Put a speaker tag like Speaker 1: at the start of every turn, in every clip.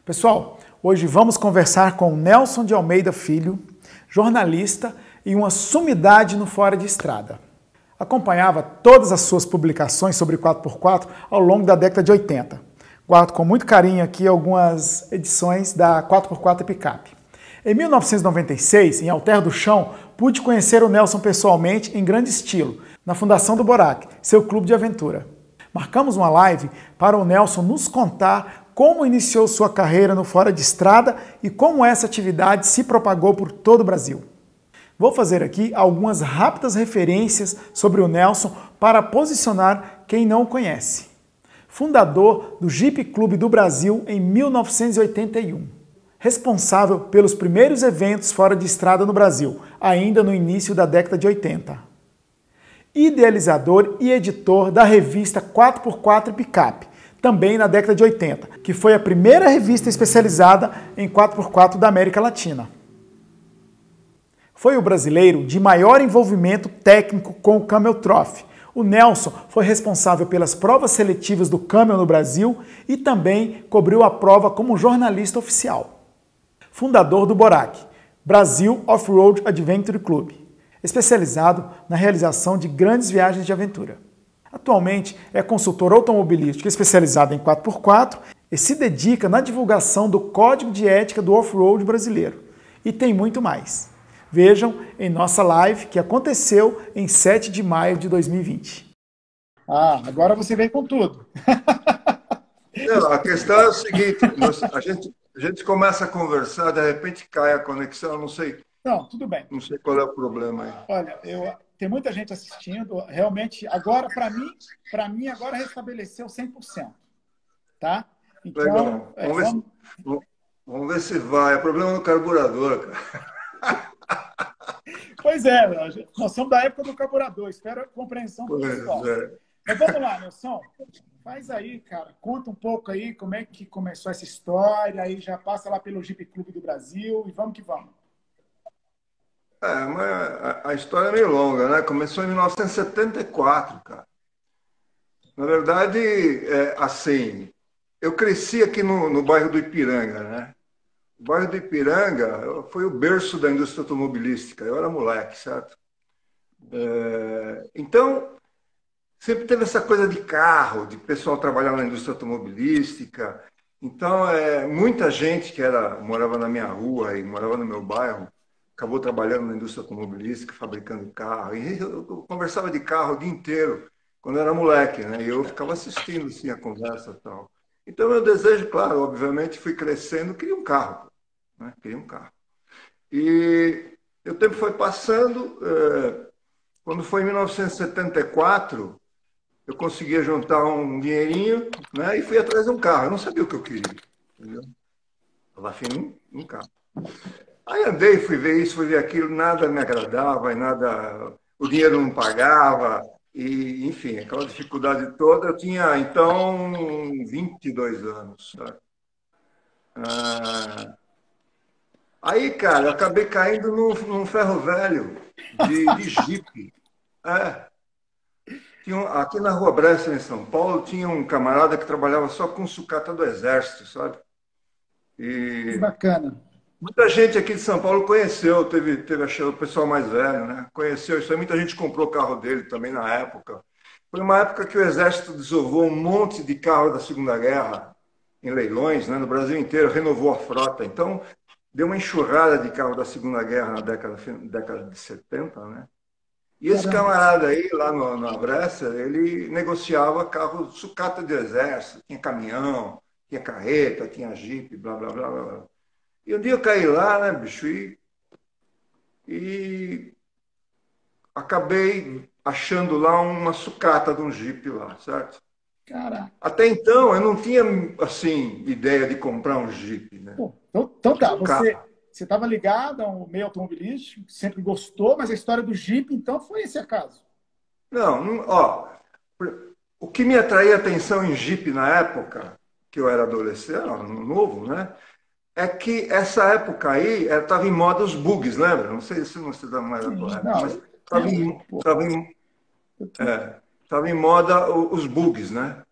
Speaker 1: Pessoal, hoje vamos conversar com Nelson de Almeida Filho, jornalista e uma sumidade no Fora de Estrada. Acompanhava todas as suas publicações sobre 4x4 ao longo da década de 80. Guardo com muito carinho aqui algumas edições da 4x4 Picape. Em 1996, em Alter do Chão, pude conhecer o Nelson pessoalmente em grande estilo, na Fundação do Borac, seu clube de aventura. Marcamos uma live para o Nelson nos contar como iniciou sua carreira no Fora de Estrada e como essa atividade se propagou por todo o Brasil. Vou fazer aqui algumas rápidas referências sobre o Nelson para posicionar quem não o conhece. Fundador do Jeep Clube do Brasil em 1981. Responsável pelos primeiros eventos fora de estrada no Brasil, ainda no início da década de 80. Idealizador e editor da revista 4x4 Picape, também na década de 80, que foi a primeira revista especializada em 4x4 da América Latina. Foi o brasileiro de maior envolvimento técnico com o Camel Trophy. O Nelson foi responsável pelas provas seletivas do Camel no Brasil e também cobriu a prova como jornalista oficial. Fundador do Borac, Brasil Off-Road Adventure Club, especializado na realização de grandes viagens de aventura. Atualmente é consultor automobilístico especializado em 4x4 e se dedica na divulgação do Código de Ética do Off-Road brasileiro. E tem muito mais. Vejam em nossa live que aconteceu em 7 de maio de 2020. Agora você vem com tudo.
Speaker 2: Não, a questão é o seguinte, a gente começa a conversar, de repente cai a conexão, não sei.
Speaker 1: Não, tudo bem.
Speaker 2: Não sei qual é o problema aí.
Speaker 1: Olha, tem muita gente assistindo, realmente, agora, para mim, agora restabeleceu 100%, tá? Então,
Speaker 2: legal. Vamos ver se vai. É problema no carburador, cara.
Speaker 1: Pois é, nós somos da época do carburador, espero a compreensão do pessoal. Mas vamos lá, Nelson, faz aí, cara, conta um pouco aí como é que começou essa história, aí já passa lá pelo Jeep Clube do Brasil e vamos que vamos.
Speaker 2: Mas a história é meio longa, né? Começou em 1974, cara. Na verdade, assim, eu cresci aqui no bairro do Ipiranga, né? O bairro do Ipiranga foi o berço da indústria automobilística. Eu era moleque, certo? Então, sempre teve essa coisa de carro, de pessoal trabalhar na indústria automobilística. Então, muita gente que morava na minha rua e morava no meu bairro, acabou trabalhando na indústria automobilística, fabricando carro. E eu conversava de carro o dia inteiro, quando eu era moleque, né? E eu ficava assistindo assim, a conversa e tal. Então, meu desejo, claro, obviamente, fui crescendo, queria um carro, né? Queria um carro. E o tempo foi passando. Quando foi em 1974, eu conseguia juntar um dinheirinho, né? E fui atrás de um carro. Eu não sabia o que eu queria, entendeu? Estava afim de um carro. Aí andei, fui ver isso, fui ver aquilo, nada me agradava, nada, o dinheiro não pagava, e, enfim, aquela dificuldade toda. Eu tinha, então, 22 anos. Sabe? Aí, cara, eu acabei caindo num ferro velho de Jeep. Aqui na Rua Bressa, em São Paulo, tinha um camarada que trabalhava só com sucata do Exército, sabe?
Speaker 1: Que bacana.
Speaker 2: Muita gente aqui de São Paulo conheceu, teve o pessoal mais velho, né? Conheceu isso aí, muita gente comprou o carro dele também na época. Foi uma época que o Exército desovou um monte de carro da Segunda Guerra em leilões, né? No Brasil inteiro, renovou a frota. Então, deu uma enxurrada de carro da Segunda Guerra na década de 70, né? E esse camarada aí, lá na Bresser, ele negociava carro sucata de Exército, tinha caminhão, tinha carreta, tinha Jeep, blá, blá, blá, blá. E um dia eu caí lá, né, bicho, e acabei achando lá uma sucata de um Jeep lá, certo?
Speaker 1: Caraca.
Speaker 2: Até então, eu não tinha, assim, ideia de comprar um Jeep, né?
Speaker 1: Pô, então tá, você estava ligado ao meio automobilístico, sempre gostou, mas a história do Jeep, então, foi esse acaso?
Speaker 2: Não, ó, o que me atraía atenção em Jeep na época, que eu era adolescente, novo, né? É que essa época aí estava em moda os bugs, lembra? Não sei se você está mais atual, mas estava em moda os bugs, né?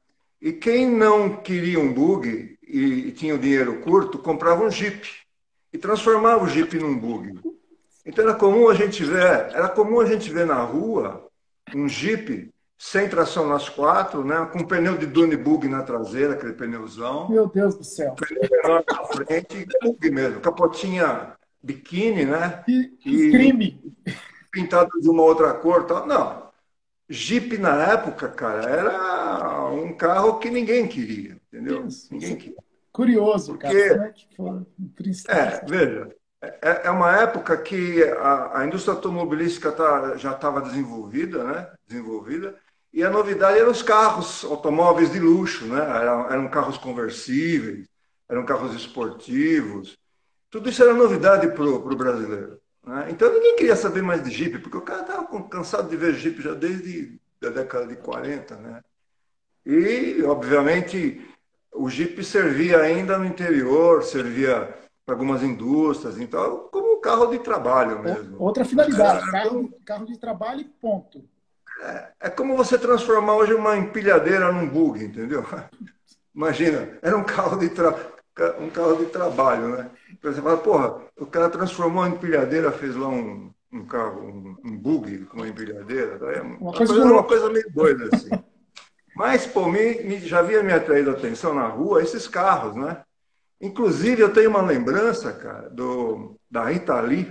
Speaker 2: E quem não queria um bug e tinha o dinheiro curto, comprava um Jeep e transformava o Jeep num bug. Então era comum a gente ver na rua um Jeep sem tração nas quatro, né, com pneu de dune bug na traseira, aquele pneuzão,
Speaker 1: Meu Deus do céu.
Speaker 2: pneu menor na frente, bug mesmo, capotinha biquíni, né,
Speaker 1: Que
Speaker 2: e
Speaker 1: crime.
Speaker 2: pintado de uma outra cor, tal. Não, Jeep na época, cara, era um carro que ninguém queria, entendeu?
Speaker 1: Isso
Speaker 2: Ninguém
Speaker 1: é
Speaker 2: queria.
Speaker 1: curioso, cara. Como
Speaker 2: Porque,
Speaker 1: é que foi?
Speaker 2: veja, é uma época que a indústria automobilística já estava desenvolvida, né? Desenvolvida, e a novidade eram os carros, automóveis de luxo, né? Eram carros conversíveis, eram carros esportivos. Tudo isso era novidade para o brasileiro. Né? Então ninguém queria saber mais de Jeep, porque o cara estava cansado de ver Jeep já desde a década de 40, né? E, obviamente, o Jeep servia ainda no interior, servia para algumas indústrias, então, como um carro de trabalho mesmo.
Speaker 1: Outra
Speaker 2: Né?
Speaker 1: finalidade, carro de trabalho e ponto.
Speaker 2: É como você transformar hoje uma empilhadeira num bug, entendeu? Imagina, era um carro de trabalho, né? Então você fala, porra, o cara transformou a empilhadeira, fez lá um carro, um bug com uma empilhadeira.
Speaker 1: Uma
Speaker 2: A
Speaker 1: coisa de
Speaker 2: coisa era uma
Speaker 1: louco.
Speaker 2: coisa meio doida assim. Mas, pô, já havia me atraído a atenção na rua esses carros, né? Inclusive, eu tenho uma lembrança, cara, da Rita Lee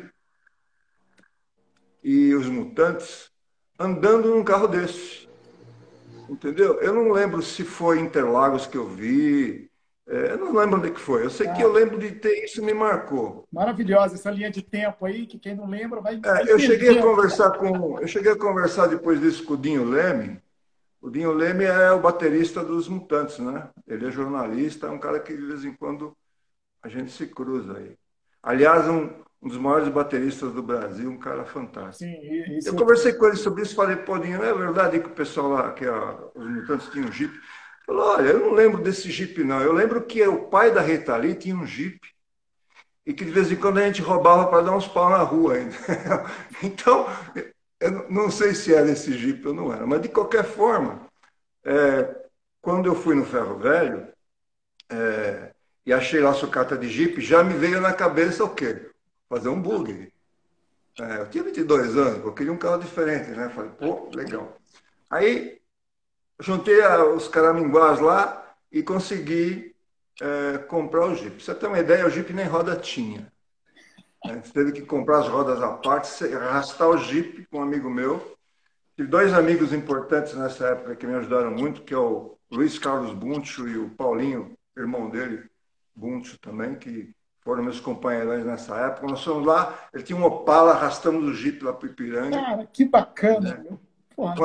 Speaker 2: e os Mutantes andando num carro desse, entendeu? Eu não lembro se foi Interlagos que eu vi, eu não lembro onde que foi. Eu sei que eu
Speaker 1: Ah,
Speaker 2: lembro de ter isso me marcou.
Speaker 1: maravilhosa essa linha de tempo aí, que quem não lembra vai
Speaker 2: Eu cheguei a
Speaker 1: perdendo.
Speaker 2: conversar depois disso com o Dinho Leme. O Dinho Leme é o baterista dos Mutantes, né? Ele é jornalista, é um cara que de vez em quando a gente se cruza aí. Aliás, um dos maiores bateristas do Brasil, um cara fantástico.
Speaker 1: Sim,
Speaker 2: Eu
Speaker 1: isso.
Speaker 2: conversei com ele sobre isso, falei, pô, Dinho, não é verdade que o pessoal lá, os Mutantes tinham um Jeep? Ele falou, olha, eu não lembro desse Jeep, não. Eu lembro que o pai da Rita Lee tinha um Jeep e que de vez em quando a gente roubava para dar uns pau na rua ainda. Então, eu não sei se era esse Jeep ou não era, mas de qualquer forma, quando eu fui no Ferro Velho e achei lá a sucata de Jeep, já me veio na cabeça o quê? Fazer um bug. Eu tinha 22 anos, eu queria um carro diferente, né? Falei, pô, legal. Aí juntei os caraminguás lá e consegui comprar o Jeep. Pra você ter uma ideia, o Jeep nem roda tinha. Né? Você teve que comprar as rodas à parte, arrastar o Jeep com um amigo meu. Tive dois amigos importantes nessa época que me ajudaram muito, que é o Luiz Carlos Buncho e o Paulinho, irmão dele, Buncho também, que foram meus companheiros nessa época. Nós fomos lá, ele tinha um Opala, arrastamos o Jeep lá para o Ipiranga.
Speaker 1: Cara, que bacana,
Speaker 2: Né?
Speaker 1: meu. Porra,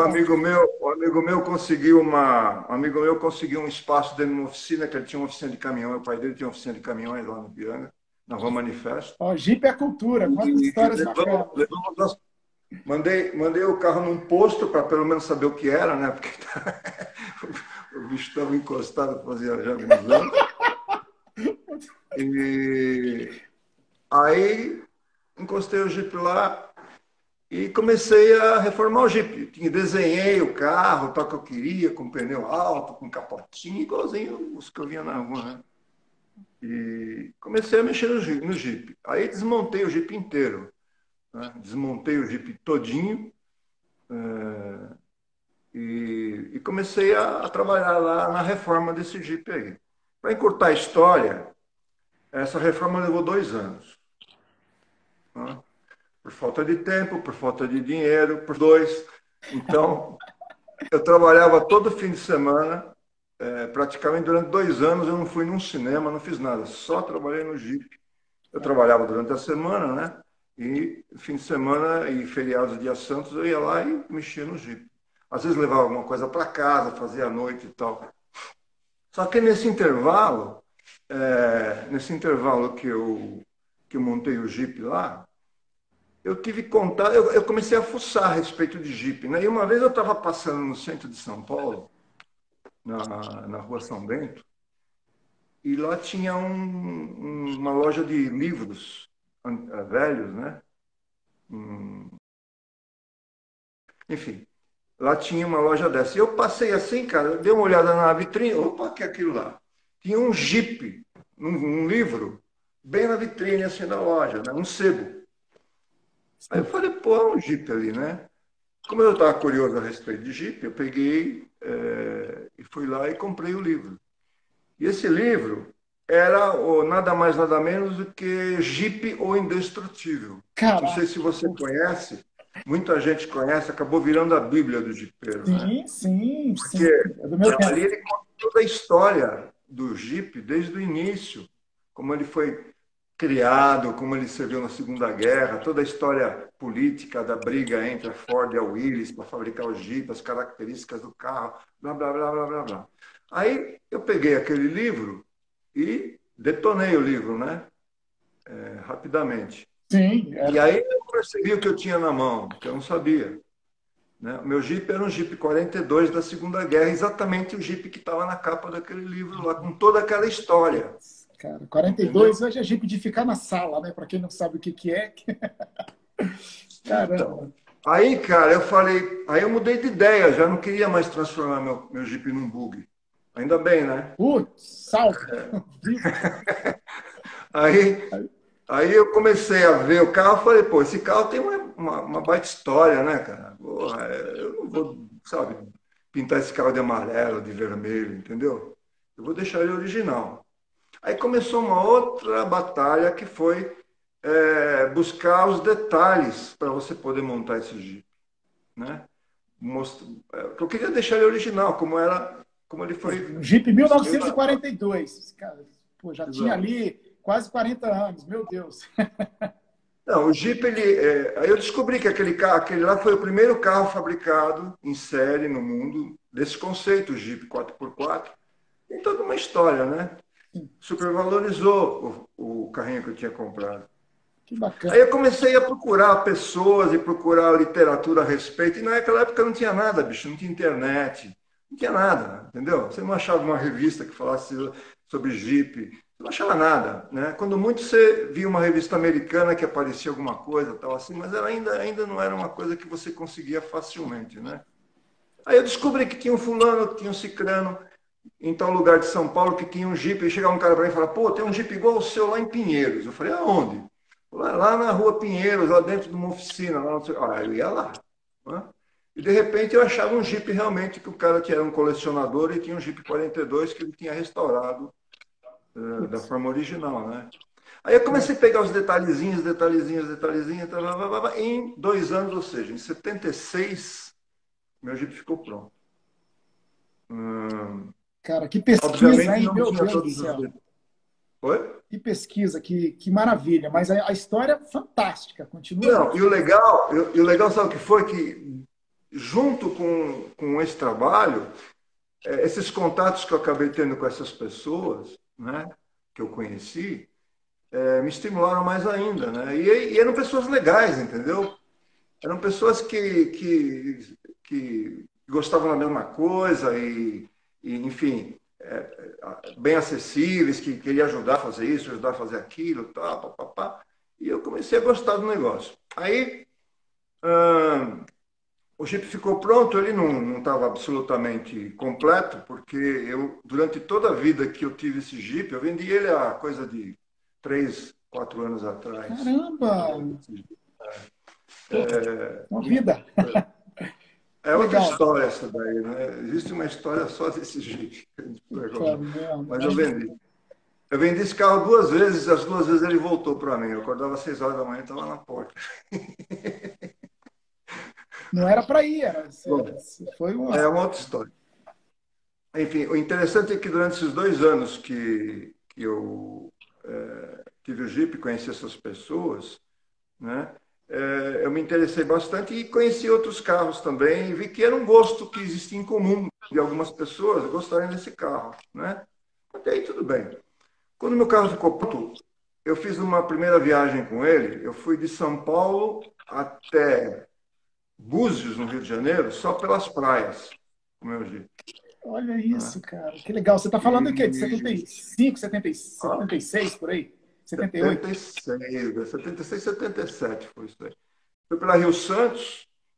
Speaker 2: Um amigo meu conseguiu um espaço dentro de uma oficina, que ele tinha uma oficina de caminhão, o pai dele tinha uma oficina de caminhões lá no Ipiranga, na Rua Manifesto.
Speaker 1: ó, Jeep é cultura, quantas
Speaker 2: E
Speaker 1: histórias bacanas.
Speaker 2: mandei o carro num posto para pelo menos saber o que era, né? Porque o bicho estava encostado fazia já alguns anos. E aí encostei o Jeep lá e comecei a reformar o Jeep. Desenhei o carro, tal que eu queria, com pneu alto, com capotinho, igualzinho os que eu vinha na rua, né? E comecei a mexer no Jeep. Aí desmontei o Jeep inteiro. Né? Desmontei o Jeep todinho. E comecei a trabalhar lá na reforma desse Jeep aí. Para encurtar a história, essa reforma levou 2 anos. Né? Por falta de tempo, por falta de dinheiro, por dois. Então, eu trabalhava todo fim de semana, praticamente durante 2 anos eu não fui num cinema, não fiz nada, só trabalhei no Jeep. Eu trabalhava durante a semana, né? E fim de semana e feriados, dia santos, eu ia lá e mexia no Jeep. Às vezes levava alguma coisa para casa, fazia à noite e tal. Só que nesse intervalo que eu montei o Jeep lá, eu tive contato, eu comecei a fuçar a respeito de Jeep, né? E uma vez eu estava passando no centro de São Paulo, na Rua São Bento, e lá tinha uma loja de livros velhos, né? Enfim, lá tinha uma loja dessa. E eu passei assim, cara, eu dei uma olhada na vitrine, opa, que é aquilo lá? Tinha um Jeep, um livro, bem na vitrine, assim, da loja, né? Um sebo. Aí eu falei, pô, é um Jeep ali, né? Como eu estava curioso a respeito de Jeep, eu peguei e fui lá e comprei o livro. E esse livro era nada mais, nada menos do que Jeep ou Indestrutível. Não sei
Speaker 1: Caraca.
Speaker 2: se você conhece, muita gente conhece, acabou virando a Bíblia do Jeepeiro, né?
Speaker 1: Sim, sim, sim.
Speaker 2: Porque
Speaker 1: É do meu tempo.
Speaker 2: ali ele conta toda a história do Jeep desde o início, como ele foi criado, como ele serviu na Segunda Guerra, toda a história política da briga entre a Ford e a Willys para fabricar o Jeep, as características do carro, blá, blá, blá, blá, blá, blá. Aí eu peguei aquele livro e detonei o livro, né? Rapidamente.
Speaker 1: Sim,
Speaker 2: E aí eu percebi o que eu tinha na mão, que eu não sabia. Né? O meu Jeep era um Jeep 42 da Segunda Guerra, exatamente o Jeep que estava na capa daquele livro lá, com toda aquela história.
Speaker 1: cara,
Speaker 2: Entendeu?
Speaker 1: 42 hoje é Jeep de ficar na sala, né? Para quem não sabe o que que é. Caramba.
Speaker 2: Então, aí, cara, eu falei, aí eu mudei de ideia, já não queria mais transformar meu Jeep num bug. Ainda bem, né?
Speaker 1: Putz, salve. Vivo.
Speaker 2: Aí, aí eu comecei a ver o carro, falei, pô, esse carro tem uma baita história, né, cara? Porra, eu não vou, sabe, pintar esse carro de amarelo, de vermelho, entendeu? Eu vou deixar ele original. Aí começou uma outra batalha que foi buscar os detalhes para você poder montar esse Jeep, né? Eu queria deixar ele original, como era, como ele foi.
Speaker 1: Um Jeep
Speaker 2: Exato.
Speaker 1: 1942. Cara, pô, já tinha
Speaker 2: Exato.
Speaker 1: ali quase 40 anos, meu Deus.
Speaker 2: Não, o Jeep, aí eu descobri que aquele carro, aquele lá foi o primeiro carro fabricado em série no mundo desse conceito, o Jeep 4x4. Tem toda uma história, né? Supervalorizou o carrinho que eu tinha comprado.
Speaker 1: Que
Speaker 2: Aí
Speaker 1: bacana.
Speaker 2: eu comecei a procurar pessoas e procurar literatura a respeito, e naquela época não tinha nada, bicho, não tinha internet, não tinha nada, entendeu? Você não achava uma revista que falasse sobre Jeep, você não achava nada, né? Quando muito você via uma revista americana que aparecia alguma coisa, tal assim, mas ela ainda não era uma coisa que você conseguia facilmente, né? Aí eu descobri que tinha um fulano, que tinha um cicrano em tal lugar de São Paulo que tinha um Jeep, e chegava um cara para mim e falava, pô, tem um Jeep igual o seu lá em Pinheiros. Eu falei, aonde? Lá na rua Pinheiros, lá dentro de uma oficina. Lá não sei... Ah, eu ia lá. Né? E de repente eu achava um Jeep realmente que o cara que era um colecionador e tinha um Jeep 42 que ele tinha restaurado da
Speaker 1: Putz,
Speaker 2: forma original, né? Aí eu comecei a pegar os detalhezinhos, detalhezinhos, detalhezinhos, e em 2 anos, ou seja, em 76, meu Jeep ficou pronto.
Speaker 1: cara, que pesquisa,
Speaker 2: Obviamente
Speaker 1: hein?
Speaker 2: não
Speaker 1: Meu
Speaker 2: tinha
Speaker 1: Deus do
Speaker 2: todos os
Speaker 1: céu.
Speaker 2: detalhes. Oi?
Speaker 1: Que pesquisa, que maravilha. Mas a história é fantástica, continua
Speaker 2: Não,
Speaker 1: linda.
Speaker 2: e o legal sabe o que foi? Que junto com esse trabalho, esses contatos que eu acabei tendo com essas pessoas, né, que eu conheci, me estimularam mais ainda, né? E eram pessoas legais, entendeu? Eram pessoas que gostavam da mesma coisa enfim, bem acessíveis, que queriam ajudar a fazer isso, ajudar a fazer aquilo, tal, papapá. E eu comecei a gostar do negócio. Aí, o Jeep ficou pronto, ele não estava absolutamente completo, porque durante toda a vida que eu tive esse Jeep, eu vendi ele há coisa de 3, 4 anos atrás.
Speaker 1: Caramba!
Speaker 2: Esse Jeep.
Speaker 1: Pô, uma vida.
Speaker 2: É outra
Speaker 1: Legal.
Speaker 2: história essa daí, né? Existe uma história só desse Jeep.
Speaker 1: Puta merda.
Speaker 2: Mas eu vendi. Eu vendi esse carro 2 vezes, as 2 vezes ele voltou para mim. Eu acordava às 6 horas da manhã e estava na porta.
Speaker 1: Não era para ir,
Speaker 2: Bom,
Speaker 1: foi uma.
Speaker 2: é uma outra história. Enfim, o interessante é que durante esses 2 anos que eu tive o Jeep, conheci essas pessoas, né? Eu me interessei bastante e conheci outros carros também e vi que era um gosto que existia em comum de algumas pessoas gostarem desse carro, né? Até aí tudo bem. Quando meu carro ficou pronto, eu fiz uma primeira viagem com ele. Eu fui de São Paulo até Búzios, no Rio de Janeiro, só pelas praias, com o meu Jeep,
Speaker 1: Olha
Speaker 2: né?
Speaker 1: isso, cara. Que legal. Você está falando o quê? De
Speaker 2: E
Speaker 1: 75, 70,
Speaker 2: ah,
Speaker 1: 76 por aí? 78?
Speaker 2: 76, 76, 77 foi isso aí. Fui pela Rio Santos,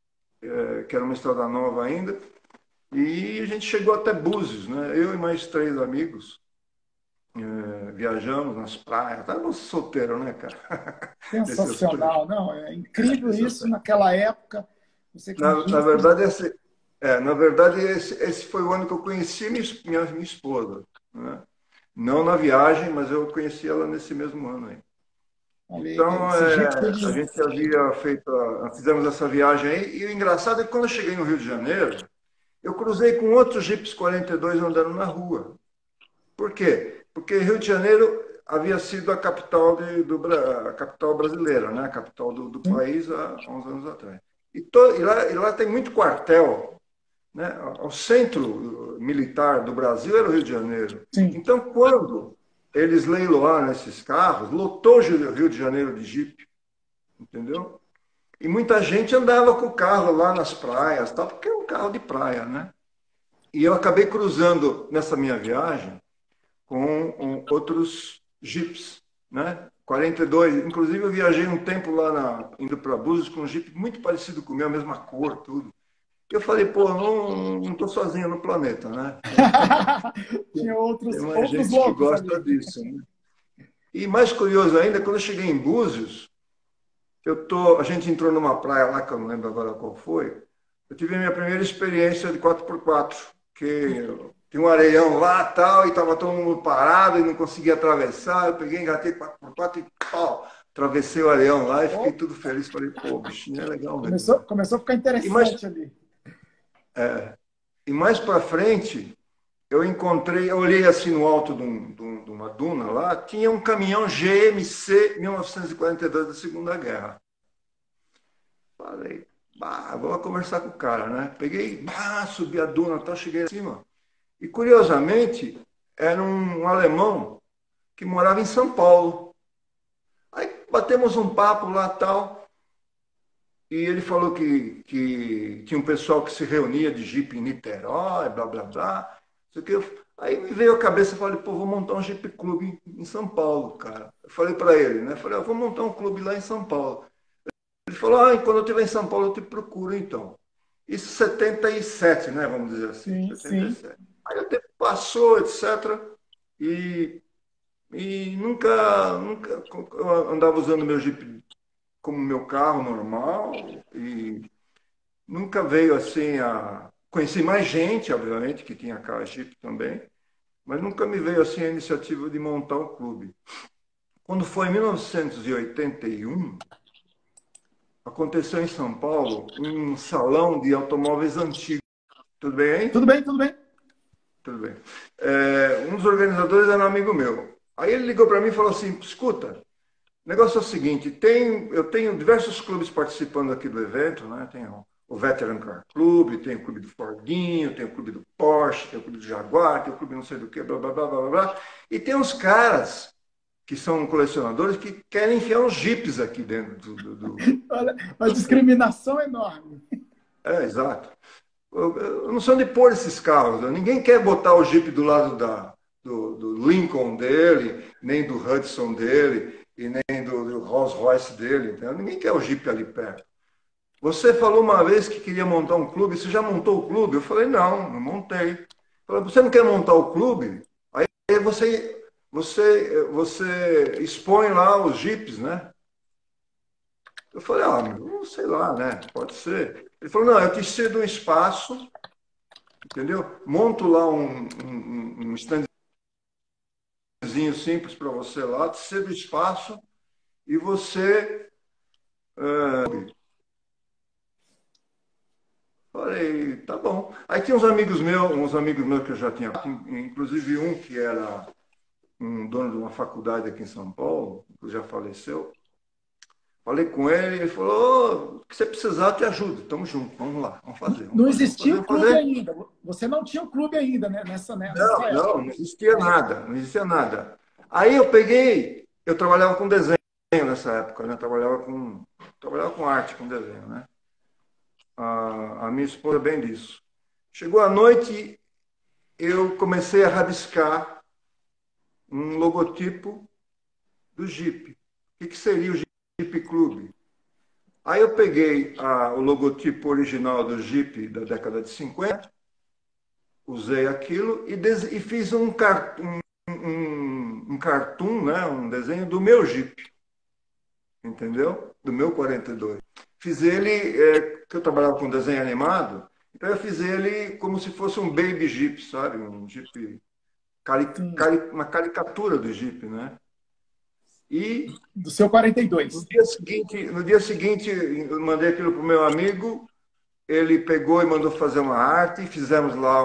Speaker 2: que era uma estrada nova ainda, e a gente chegou até Búzios, né? Eu e mais 3 amigos, viajamos nas praias, estava solteiro, né, cara? Desses coisas.
Speaker 1: Sensacional, não, é incrível
Speaker 2: Desses
Speaker 1: isso naquela época, você
Speaker 2: Na
Speaker 1: conquista.
Speaker 2: verdade, na verdade esse foi o ano que eu conheci minha esposa. Né? Não na viagem, mas eu conheci ela nesse mesmo ano aí.
Speaker 1: Ali,
Speaker 2: Então,
Speaker 1: esse jeito
Speaker 2: a gente havia feito, fizemos essa viagem aí, e o engraçado é que quando eu cheguei no Rio de Janeiro, eu cruzei com outros Jeeps 42 andando na rua. Por quê? Porque Rio de Janeiro havia sido a capital, a capital brasileira, né? A capital do país há uns anos atrás. E lá tem muito quartel, né? O centro militar do Brasil era o Rio de Janeiro.
Speaker 1: sim,
Speaker 2: Então, quando eles leiloaram esses carros, lotou o Rio de Janeiro de Jeep, entendeu? E muita gente andava com o carro lá nas praias, tal, porque é um carro de praia, né? E eu acabei cruzando nessa minha viagem com outros Jeeps, né? 42. Inclusive, eu viajei um tempo lá indo para Búzios com um Jeep muito parecido com o meu, a mesma cor, tudo. Eu falei, pô, não estou sozinho no planeta, né?
Speaker 1: tinha
Speaker 2: Tem
Speaker 1: outros,
Speaker 2: mais
Speaker 1: outros
Speaker 2: gente que
Speaker 1: loucos
Speaker 2: gosta
Speaker 1: ali.
Speaker 2: disso, né? E mais curioso ainda, quando eu cheguei em Búzios, a gente entrou numa praia lá, que eu não lembro agora qual foi, eu tive a minha primeira experiência de 4x4, que tinha um areião lá tal, e estava todo mundo parado e não conseguia atravessar. Eu peguei, engatei 4x4 e pau, atravessei o areião lá e fiquei tudo feliz. Falei, pô, bichinho é legal mesmo.
Speaker 1: Começou a ficar
Speaker 2: E mais,
Speaker 1: interessante ali.
Speaker 2: e mais para frente, eu olhei assim no alto de uma duna lá, tinha um caminhão GMC 1942 da Segunda Guerra. Falei, bah, vou lá conversar com o cara, né? Peguei, bah, subi a duna, tal, cheguei acima. E curiosamente, era um alemão que morava em São Paulo. Aí batemos um papo lá tal, e ele falou que tinha um pessoal que se reunia de Jeep em Niterói, blá blá blá. Isso que aí me veio a cabeça, falei, pô, vou montar um Jeep Clube em São Paulo, cara. Eu falei para ele, né? Falei, vou montar um clube lá em São Paulo. Ele falou, quando eu estiver em São Paulo eu te procuro então. Isso 77, né? Vamos dizer assim,
Speaker 1: Sim, sim.
Speaker 2: 77. Aí o tempo passou, etc. E, e nunca eu andava usando meu Jeep como meu carro normal e nunca veio assim a. Conheci mais gente, obviamente, que tinha carro Jeep também, mas nunca me veio assim a iniciativa de montar um clube. Quando foi em 1981, aconteceu em São Paulo um salão de automóveis antigos. Tudo bem
Speaker 1: Tudo
Speaker 2: aí?
Speaker 1: bem, tudo bem.
Speaker 2: Tudo bem. Um dos organizadores era um amigo meu. Aí ele ligou para mim e falou assim: escuta, o negócio é o seguinte: eu tenho diversos clubes participando aqui do evento, né? Tem o Veteran Car Club, tem o clube do Fordinho, tem o clube do Porsche, tem o clube do Jaguar, tem o clube não sei do que, blá blá blá blá blá. E tem uns caras que são colecionadores que querem enfiar uns jipes aqui dentro
Speaker 1: Olha, uma discriminação enorme.
Speaker 2: exato. Eu não sei onde pôr esses carros. Né? Ninguém quer botar o Jeep do lado do Lincoln dele, nem do Hudson dele, e nem do Rolls Royce dele. Entendeu? Ninguém quer o Jeep ali perto. Você falou uma vez que queria montar um clube. Você já montou o clube? Eu falei, não montei. Falei, você não quer montar o clube? Aí você expõe lá os Jeeps, né? Eu falei, não sei lá, né? Pode ser. Ele falou, não, eu te cedo um espaço, entendeu? Monto lá um standzinho simples para você lá, te cedo espaço e você. Falei, tá bom. Aí tinha uns amigos meus que eu já tinha, inclusive um que era um dono de uma faculdade aqui em São Paulo, que já faleceu. Falei com ele, ele falou, o que você precisar, eu te ajudo. Tamo junto, vamos lá, vamos fazer, vamos
Speaker 1: Não
Speaker 2: fazer, vamos fazer,
Speaker 1: existia o
Speaker 2: vamos
Speaker 1: clube
Speaker 2: fazer.
Speaker 1: ainda. Você não tinha o clube ainda, né? Nessa época.
Speaker 2: Não existia nada, não existia nada. Aí eu trabalhava com desenho nessa época, né? Trabalhava com arte, com desenho, né? A minha esposa é bem disso. Chegou a noite, eu comecei a rabiscar um logotipo do Jeep. O que seria o Jeep Clube? Aí eu peguei o logotipo original do Jeep da década de 50, usei aquilo e fiz um cartoon, né, um desenho do meu Jeep, entendeu? Do meu 42. Fiz ele, que eu trabalhava com desenho animado, então eu fiz ele como se fosse um baby Jeep, sabe? Um Jeep,
Speaker 1: Sim.
Speaker 2: uma caricatura do Jeep, né? E
Speaker 1: Do seu 42.
Speaker 2: no dia seguinte eu mandei aquilo para o meu amigo, ele pegou e mandou fazer uma arte, fizemos lá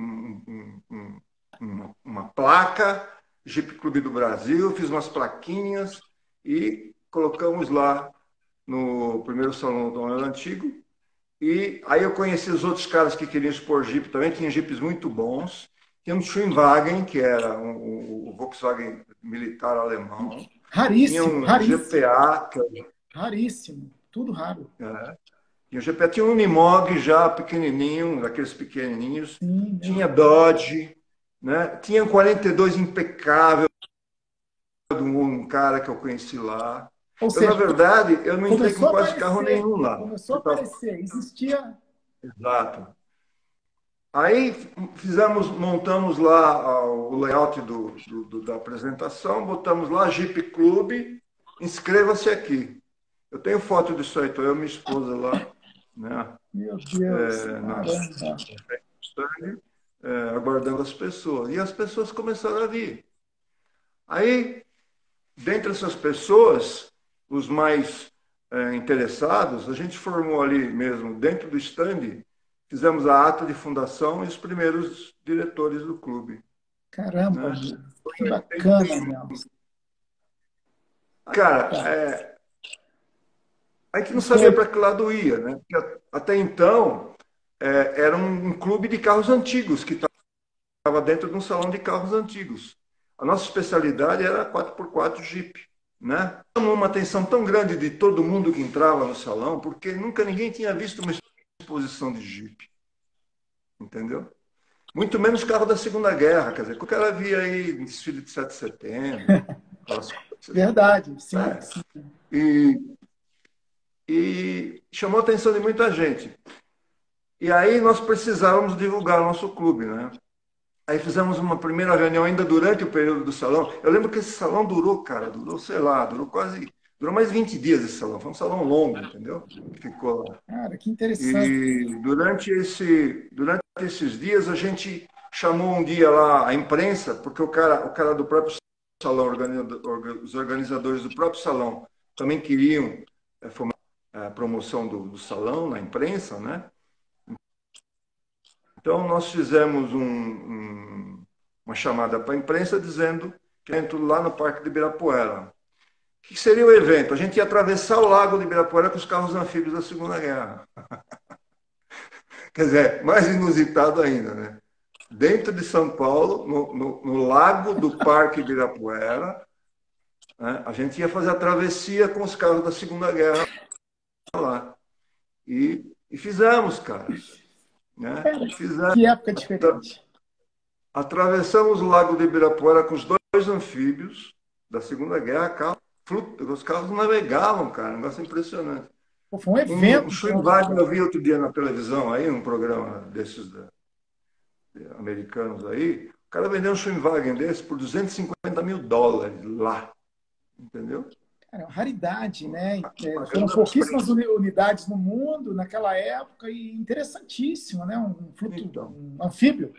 Speaker 2: uma placa, Jeep Clube do Brasil, fiz umas plaquinhas e colocamos lá no primeiro salão do Honor Antigo. E aí eu conheci os outros caras que queriam expor Jeep também, tinha Jeeps muito bons. Tinha um Schwinwagen, que era o Volkswagen militar alemão. Tinha
Speaker 1: Raríssimo,
Speaker 2: um
Speaker 1: raríssimo.
Speaker 2: GPA,
Speaker 1: Raríssimo. Tudo raro.
Speaker 2: tinha um GPA, tinha um Unimog já pequenininho, daqueles pequenininhos.
Speaker 1: Sim,
Speaker 2: Tinha Dodge, né? Tinha um 42 impecável, de um cara que eu conheci lá.
Speaker 1: ou
Speaker 2: Eu, na
Speaker 1: seja,
Speaker 2: verdade, eu não entrei com
Speaker 1: começou a
Speaker 2: quase carro
Speaker 1: aparecer.
Speaker 2: nenhum lá.
Speaker 1: Começou a aparecer. Existia.
Speaker 2: Exato. Aí montamos lá o layout da apresentação, botamos lá Jeep Clube, inscreva-se aqui. Eu tenho foto disso aí, estou eu e minha esposa lá, né,
Speaker 1: Meu Deus,
Speaker 2: na
Speaker 1: caramba.
Speaker 2: stand, aguardando as pessoas. E as pessoas começaram a vir. Aí, dentre essas pessoas, os mais interessados, a gente formou ali mesmo, dentro do stand, fizemos a ata de fundação e os primeiros diretores do clube.
Speaker 1: Caramba,
Speaker 2: Né?
Speaker 1: meu. Que bacana, meu.
Speaker 2: Cara,
Speaker 1: Tá.
Speaker 2: a gente não
Speaker 1: Isso
Speaker 2: sabia
Speaker 1: é.
Speaker 2: para que lado ia, né? Porque até então era um clube de carros antigos que estava dentro de um salão de carros antigos. A nossa especialidade era 4x4 Jeep, né? Chamou uma atenção tão grande de todo mundo que entrava no salão, porque nunca ninguém tinha visto uma exposição de Jeep, entendeu? Muito menos carro da Segunda Guerra, quer dizer, que o cara via aí desfile de 7 de setembro, aquelas coisas.
Speaker 1: Verdade, sim,
Speaker 2: É.
Speaker 1: sim.
Speaker 2: E, e chamou a atenção de muita gente. E aí nós precisávamos divulgar o nosso clube, né? Aí fizemos uma primeira reunião ainda durante o período do salão. Eu lembro que esse salão durou, cara, sei lá, durou mais de 20 dias esse salão. Foi um salão longo, entendeu? Que ficou lá.
Speaker 1: Cara, que interessante.
Speaker 2: E durante esses dias a gente chamou um dia lá a imprensa, porque o cara do próprio salão, os organizadores do próprio salão também queriam a promoção do salão na imprensa, né? Então nós fizemos uma chamada para a imprensa dizendo que entro lá no Parque de Ibirapuera. O que seria o evento? A gente ia atravessar o lago de Ibirapuera com os carros anfíbios da Segunda Guerra. Quer dizer, mais inusitado ainda, né? Dentro de São Paulo, no lago do Parque Ibirapuera, né? A gente ia fazer a travessia com os carros da Segunda Guerra lá. E fizemos, cara. Né?
Speaker 1: Cara,
Speaker 2: Fizemos.
Speaker 1: que época diferente.
Speaker 2: Atravessamos o lago de Ibirapuera com os dois anfíbios da Segunda Guerra. Os carros navegavam, cara. Um negócio impressionante.
Speaker 1: Pô, foi um
Speaker 2: Um
Speaker 1: evento.
Speaker 2: Schwinwagen eu vi outro dia na televisão, aí, um programa desses americanos aí. O cara vendeu um Schwinwagen desse por $250 mil lá. Entendeu?
Speaker 1: Cara, é uma raridade, né? Foram
Speaker 2: Pagando a
Speaker 1: pouquíssimas unidades no mundo naquela época e interessantíssimo, né?
Speaker 2: então,
Speaker 1: Um anfíbio.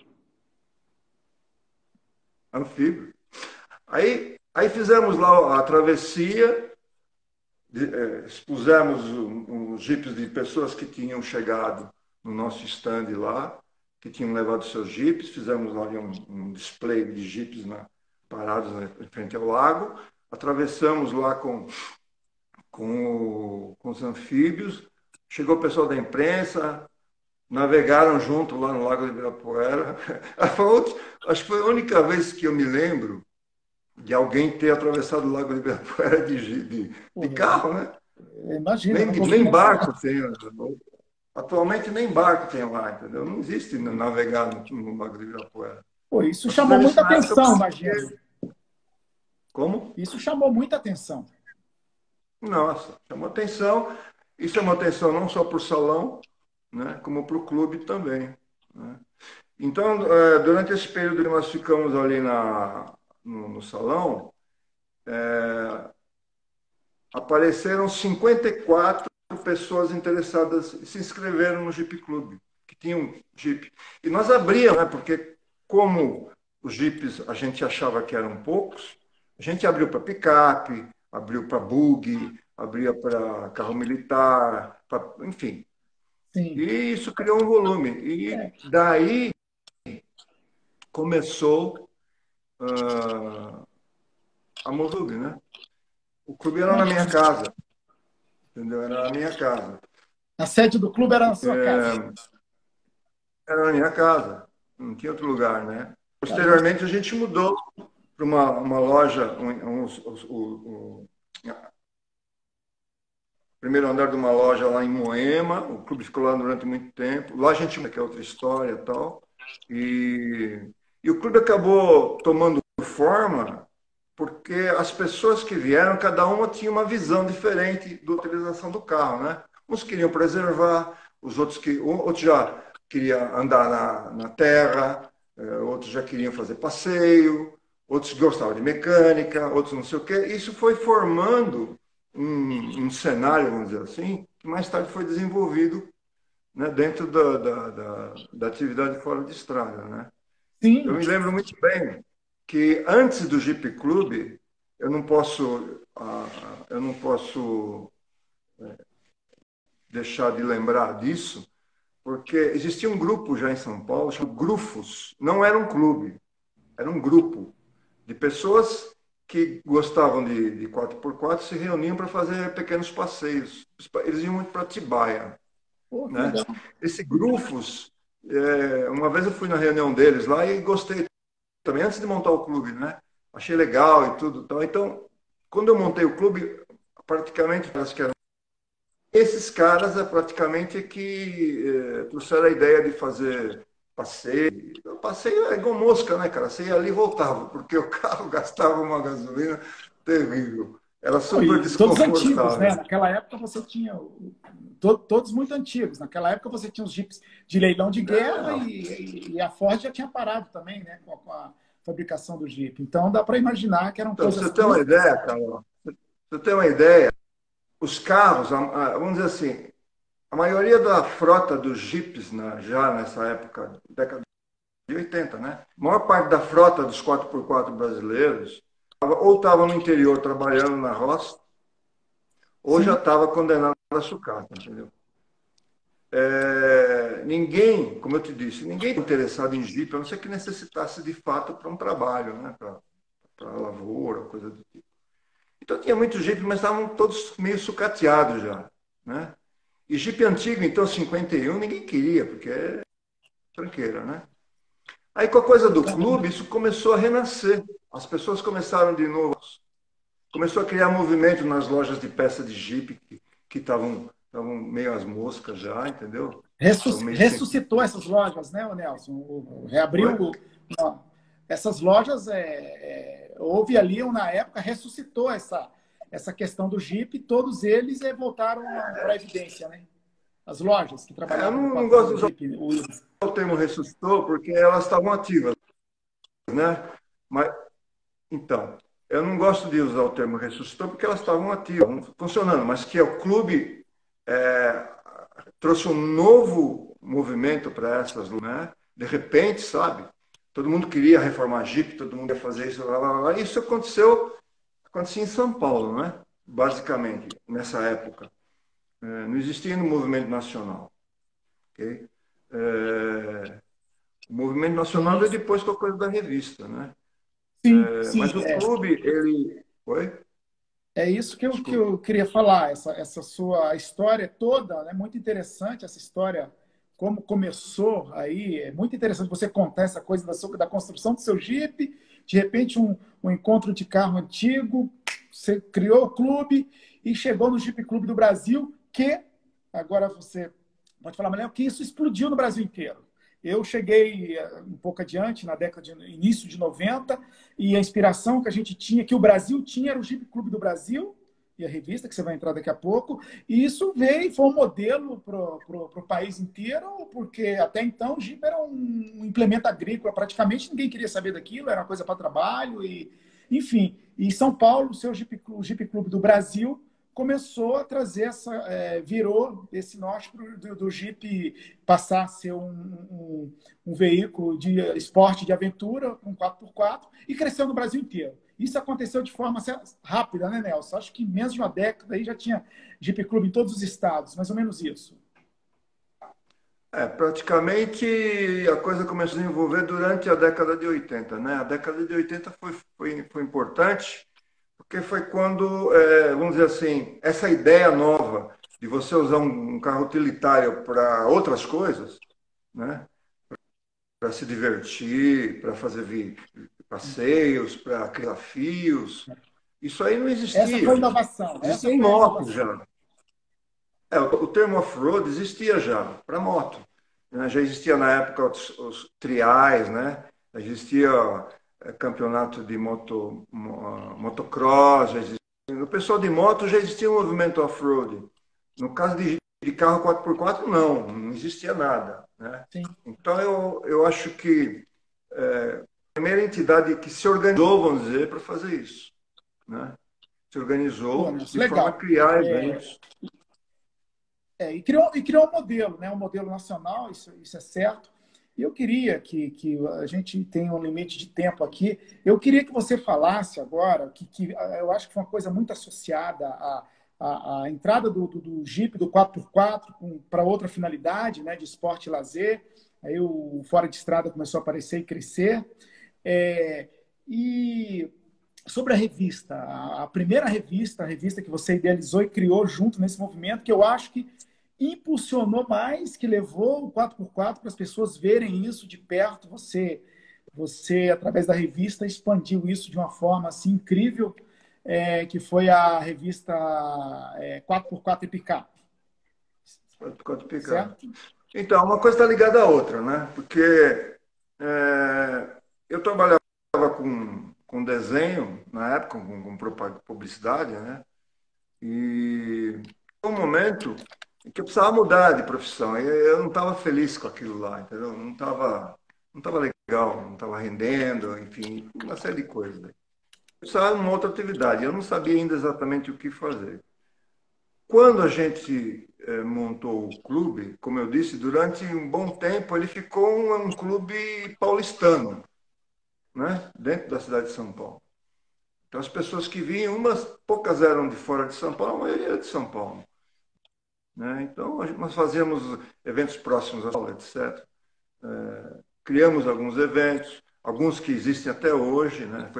Speaker 2: anfíbio. Aí fizemos lá a travessia, expusemos os jipes de pessoas que tinham chegado no nosso stand lá, que tinham levado seus jipes, fizemos lá um display de jipes parados em frente ao lago, atravessamos lá com os anfíbios, chegou o pessoal da imprensa, navegaram junto lá no Lago de Ibirapuera. Acho que foi a única vez que eu me lembro de alguém ter atravessado o Lago de Ibirapuera de carro, né?
Speaker 1: Imagina, não
Speaker 2: Nem
Speaker 1: consigo
Speaker 2: barco tem. Atualmente nem barco tem lá, entendeu? Não existe navegar no Lago de Ibirapuera.
Speaker 1: Pô, isso
Speaker 2: Nós
Speaker 1: chamou
Speaker 2: fizemos isso
Speaker 1: muita
Speaker 2: na época
Speaker 1: atenção,
Speaker 2: porque...
Speaker 1: imagina.
Speaker 2: Como?
Speaker 1: Isso chamou muita atenção.
Speaker 2: Nossa, chamou atenção. Isso é uma atenção não só para o salão, né, como para o clube também. Né? Então, durante esse período que nós ficamos ali no salão, apareceram 54 pessoas interessadas e se inscreveram no Jeep Clube, que tinham Jeep. E nós abríamos, né, porque como os Jeeps a gente achava que eram poucos, a gente abriu para picape, abriu para buggy, abria para carro militar, enfim.
Speaker 1: Sim.
Speaker 2: E isso criou um volume. E daí começou a Mozub, né? O clube era na minha casa, entendeu? Era na minha casa.
Speaker 1: A sede do clube era na sua casa.
Speaker 2: Era na minha casa, não tinha outro lugar, né? Posteriormente, a gente mudou para uma loja, o primeiro andar de uma loja lá em Moema. O clube ficou lá durante muito tempo. Lá a gente, que é outra história e tal. E o clube acabou tomando forma porque as pessoas que vieram, cada uma tinha uma visão diferente da utilização do carro, né? Uns queriam preservar, outros já queriam andar na terra, outros já queriam fazer passeio, outros gostavam de mecânica, outros não sei o quê. Isso foi formando um cenário, vamos dizer assim, que mais tarde foi desenvolvido, né, dentro da atividade fora de estrada, né? Eu
Speaker 1: Sim.
Speaker 2: me lembro muito bem que antes do Jeep Clube, eu não posso deixar de lembrar disso, porque existia um grupo já em São Paulo chamado Grufos. Não era um clube, era um grupo de pessoas que gostavam de 4x4, se reuniam para fazer pequenos passeios. Eles iam muito para Atibaia,
Speaker 1: Pô, que
Speaker 2: né?
Speaker 1: legal.
Speaker 2: Esse Grufos, uma vez eu fui na reunião deles lá e gostei também, antes de montar o clube, né? Achei legal e tudo. Então, quando eu montei o clube, praticamente, acho que eram esses caras praticamente que trouxeram a ideia de fazer passeio. O passeio é igual mosca, né, cara? Você ia ali e voltava, porque o carro gastava uma gasolina terrível. Era super
Speaker 1: E todos antigos, né?
Speaker 2: desconfortável.
Speaker 1: Naquela época você tinha todos muito antigos. Naquela época você tinha os jipes de leilão de guerra
Speaker 2: Não,
Speaker 1: e a Ford já tinha parado também, né? Com a fabricação do Jeep. Então dá para imaginar que eram
Speaker 2: então, pra
Speaker 1: coisas
Speaker 2: você ter uma
Speaker 1: custas.
Speaker 2: ideia, cara, pra você ter uma ideia, os carros, vamos dizer assim, a maioria da frota dos Jeeps, né, já nessa época, década de 80, né? A maior parte da frota dos 4x4 brasileiros ou estava no interior trabalhando na roça, ou já
Speaker 1: Sim,
Speaker 2: estava condenado a sucata, entendeu? Ninguém, como eu te disse, ninguém está interessado em Jeep, a não ser que necessitasse de fato para um trabalho, né? Para lavoura, coisa do tipo. Então tinha muito Jeep, mas estavam todos meio sucateados já, né? E Jeep antigo, então 51, ninguém queria, porque é tranqueira, né? Aí, com a coisa do clube, isso começou a renascer. As pessoas começaram de novo, começou a criar movimento nas lojas de peça de Jeep que estavam meio às moscas já, entendeu? Estavam meio sem.
Speaker 1: ressuscitou essas lojas, né, o Nelson?
Speaker 2: Oi?
Speaker 1: Reabriu. Essas lojas, houve ali, na época, ressuscitou essa questão do Jeep, e todos eles voltaram para a evidência, né? As lojas que
Speaker 2: Eu
Speaker 1: trabalhavam
Speaker 2: não
Speaker 1: com
Speaker 2: gosto
Speaker 1: o
Speaker 2: de usar
Speaker 1: Jeep.
Speaker 2: o termo ressuscitou porque elas estavam ativas, né? Mas, então, eu não gosto de usar o termo ressuscitou porque elas estavam ativas, funcionando, mas que o clube é, trouxe um novo movimento para essas, né? De repente, sabe? Todo mundo queria reformar Jeep, todo mundo ia fazer isso, lá, lá, lá. Isso acontecia em São Paulo, né? Basicamente, nessa época. Não existia no movimento nacional. Okay? O movimento nacional veio
Speaker 1: Isso.
Speaker 2: depois com a coisa da revista, né?
Speaker 1: Sim, sim.
Speaker 2: Mas o clube, ele. Oi?
Speaker 1: É isso que
Speaker 2: Desculpa.
Speaker 1: eu queria falar. Essa sua história toda é muito interessante, essa história, como começou aí. É muito interessante você contar essa coisa da construção do seu Jeep, de repente um encontro de carro antigo, você criou o clube e chegou no Jeep Clube do Brasil, que agora você pode falar melhor, que isso explodiu no Brasil inteiro. Eu cheguei um pouco adiante, na década de início de 90, e a inspiração que a gente tinha, que o Brasil tinha, era o Jeep Clube do Brasil, e a revista, que você vai entrar daqui a pouco, e isso veio, foi um modelo para o país inteiro, porque até então o Jeep era um implemento agrícola, praticamente ninguém queria saber daquilo, era uma coisa para trabalho, e enfim. E São Paulo, o Jeep Clube do Brasil, começou a trazer virou esse norte do Jeep passar a ser um veículo de esporte, de aventura, com 4x4, e cresceu no Brasil inteiro. Isso aconteceu de forma rápida, né, Nelson? Acho que em menos de uma década aí já tinha Jeep Clube em todos os estados, mais ou menos isso.
Speaker 2: Praticamente a coisa começou a desenvolver durante a década de 80, né? A década de 80 foi importante, porque foi quando, vamos dizer assim, essa ideia nova de você usar um carro utilitário para outras coisas, né? Para se divertir, para fazer passeios, para desafios, isso aí não
Speaker 1: Essa foi a
Speaker 2: existia.
Speaker 1: inovação. Essa
Speaker 2: Existia em
Speaker 1: foi a
Speaker 2: moto
Speaker 1: inovação.
Speaker 2: já. O termo off-road existia já para moto, né? Já existia na época os triais, né? Já existia campeonato de motocross, já existia. No pessoal de moto já existia um movimento off-road. No caso de carro 4x4, não existia nada, né?
Speaker 1: Sim.
Speaker 2: Então eu acho que a primeira entidade que se organizou, vamos dizer, para fazer isso, né? Se
Speaker 1: Pô,
Speaker 2: organizou
Speaker 1: Nelson,
Speaker 2: de forma a
Speaker 1: legal.
Speaker 2: criar eventos.
Speaker 1: E criou um modelo, né? Um modelo nacional, isso é certo. E eu queria que a gente tem um limite de tempo aqui. Eu queria que você falasse agora, que eu acho que foi uma coisa muito associada à entrada do Jeep, do 4x4, para outra finalidade, né? De esporte e lazer. Aí o fora de estrada começou a aparecer e crescer. É, e sobre a revista, a primeira revista, a revista que você idealizou e criou junto nesse movimento, que eu acho que impulsionou mais, que levou o 4x4 para as pessoas verem isso de perto. Você, através da revista, expandiu isso de uma forma assim incrível, que foi a revista 4x4 e Picape,
Speaker 2: 4x4 picape.
Speaker 1: certo?
Speaker 2: Então, uma coisa está ligada à outra, né? Porque eu trabalhava com desenho, na época, com publicidade, né? E foi um momento em que eu precisava mudar de profissão. E eu não estava feliz com aquilo lá, entendeu? Não tava legal, não estava rendendo, enfim, uma série de coisas. Eu precisava de uma outra atividade. Eu não sabia ainda exatamente o que fazer. Quando a gente montou o clube, como eu disse, durante um bom tempo ele ficou um clube paulistano, né? Dentro da cidade de São Paulo. Então as pessoas que vinham, poucas eram de fora de São Paulo, a maioria era de São Paulo, né? Então nós fazíamos eventos próximos à escola, etc. Criamos alguns eventos, alguns que existem até hoje, né?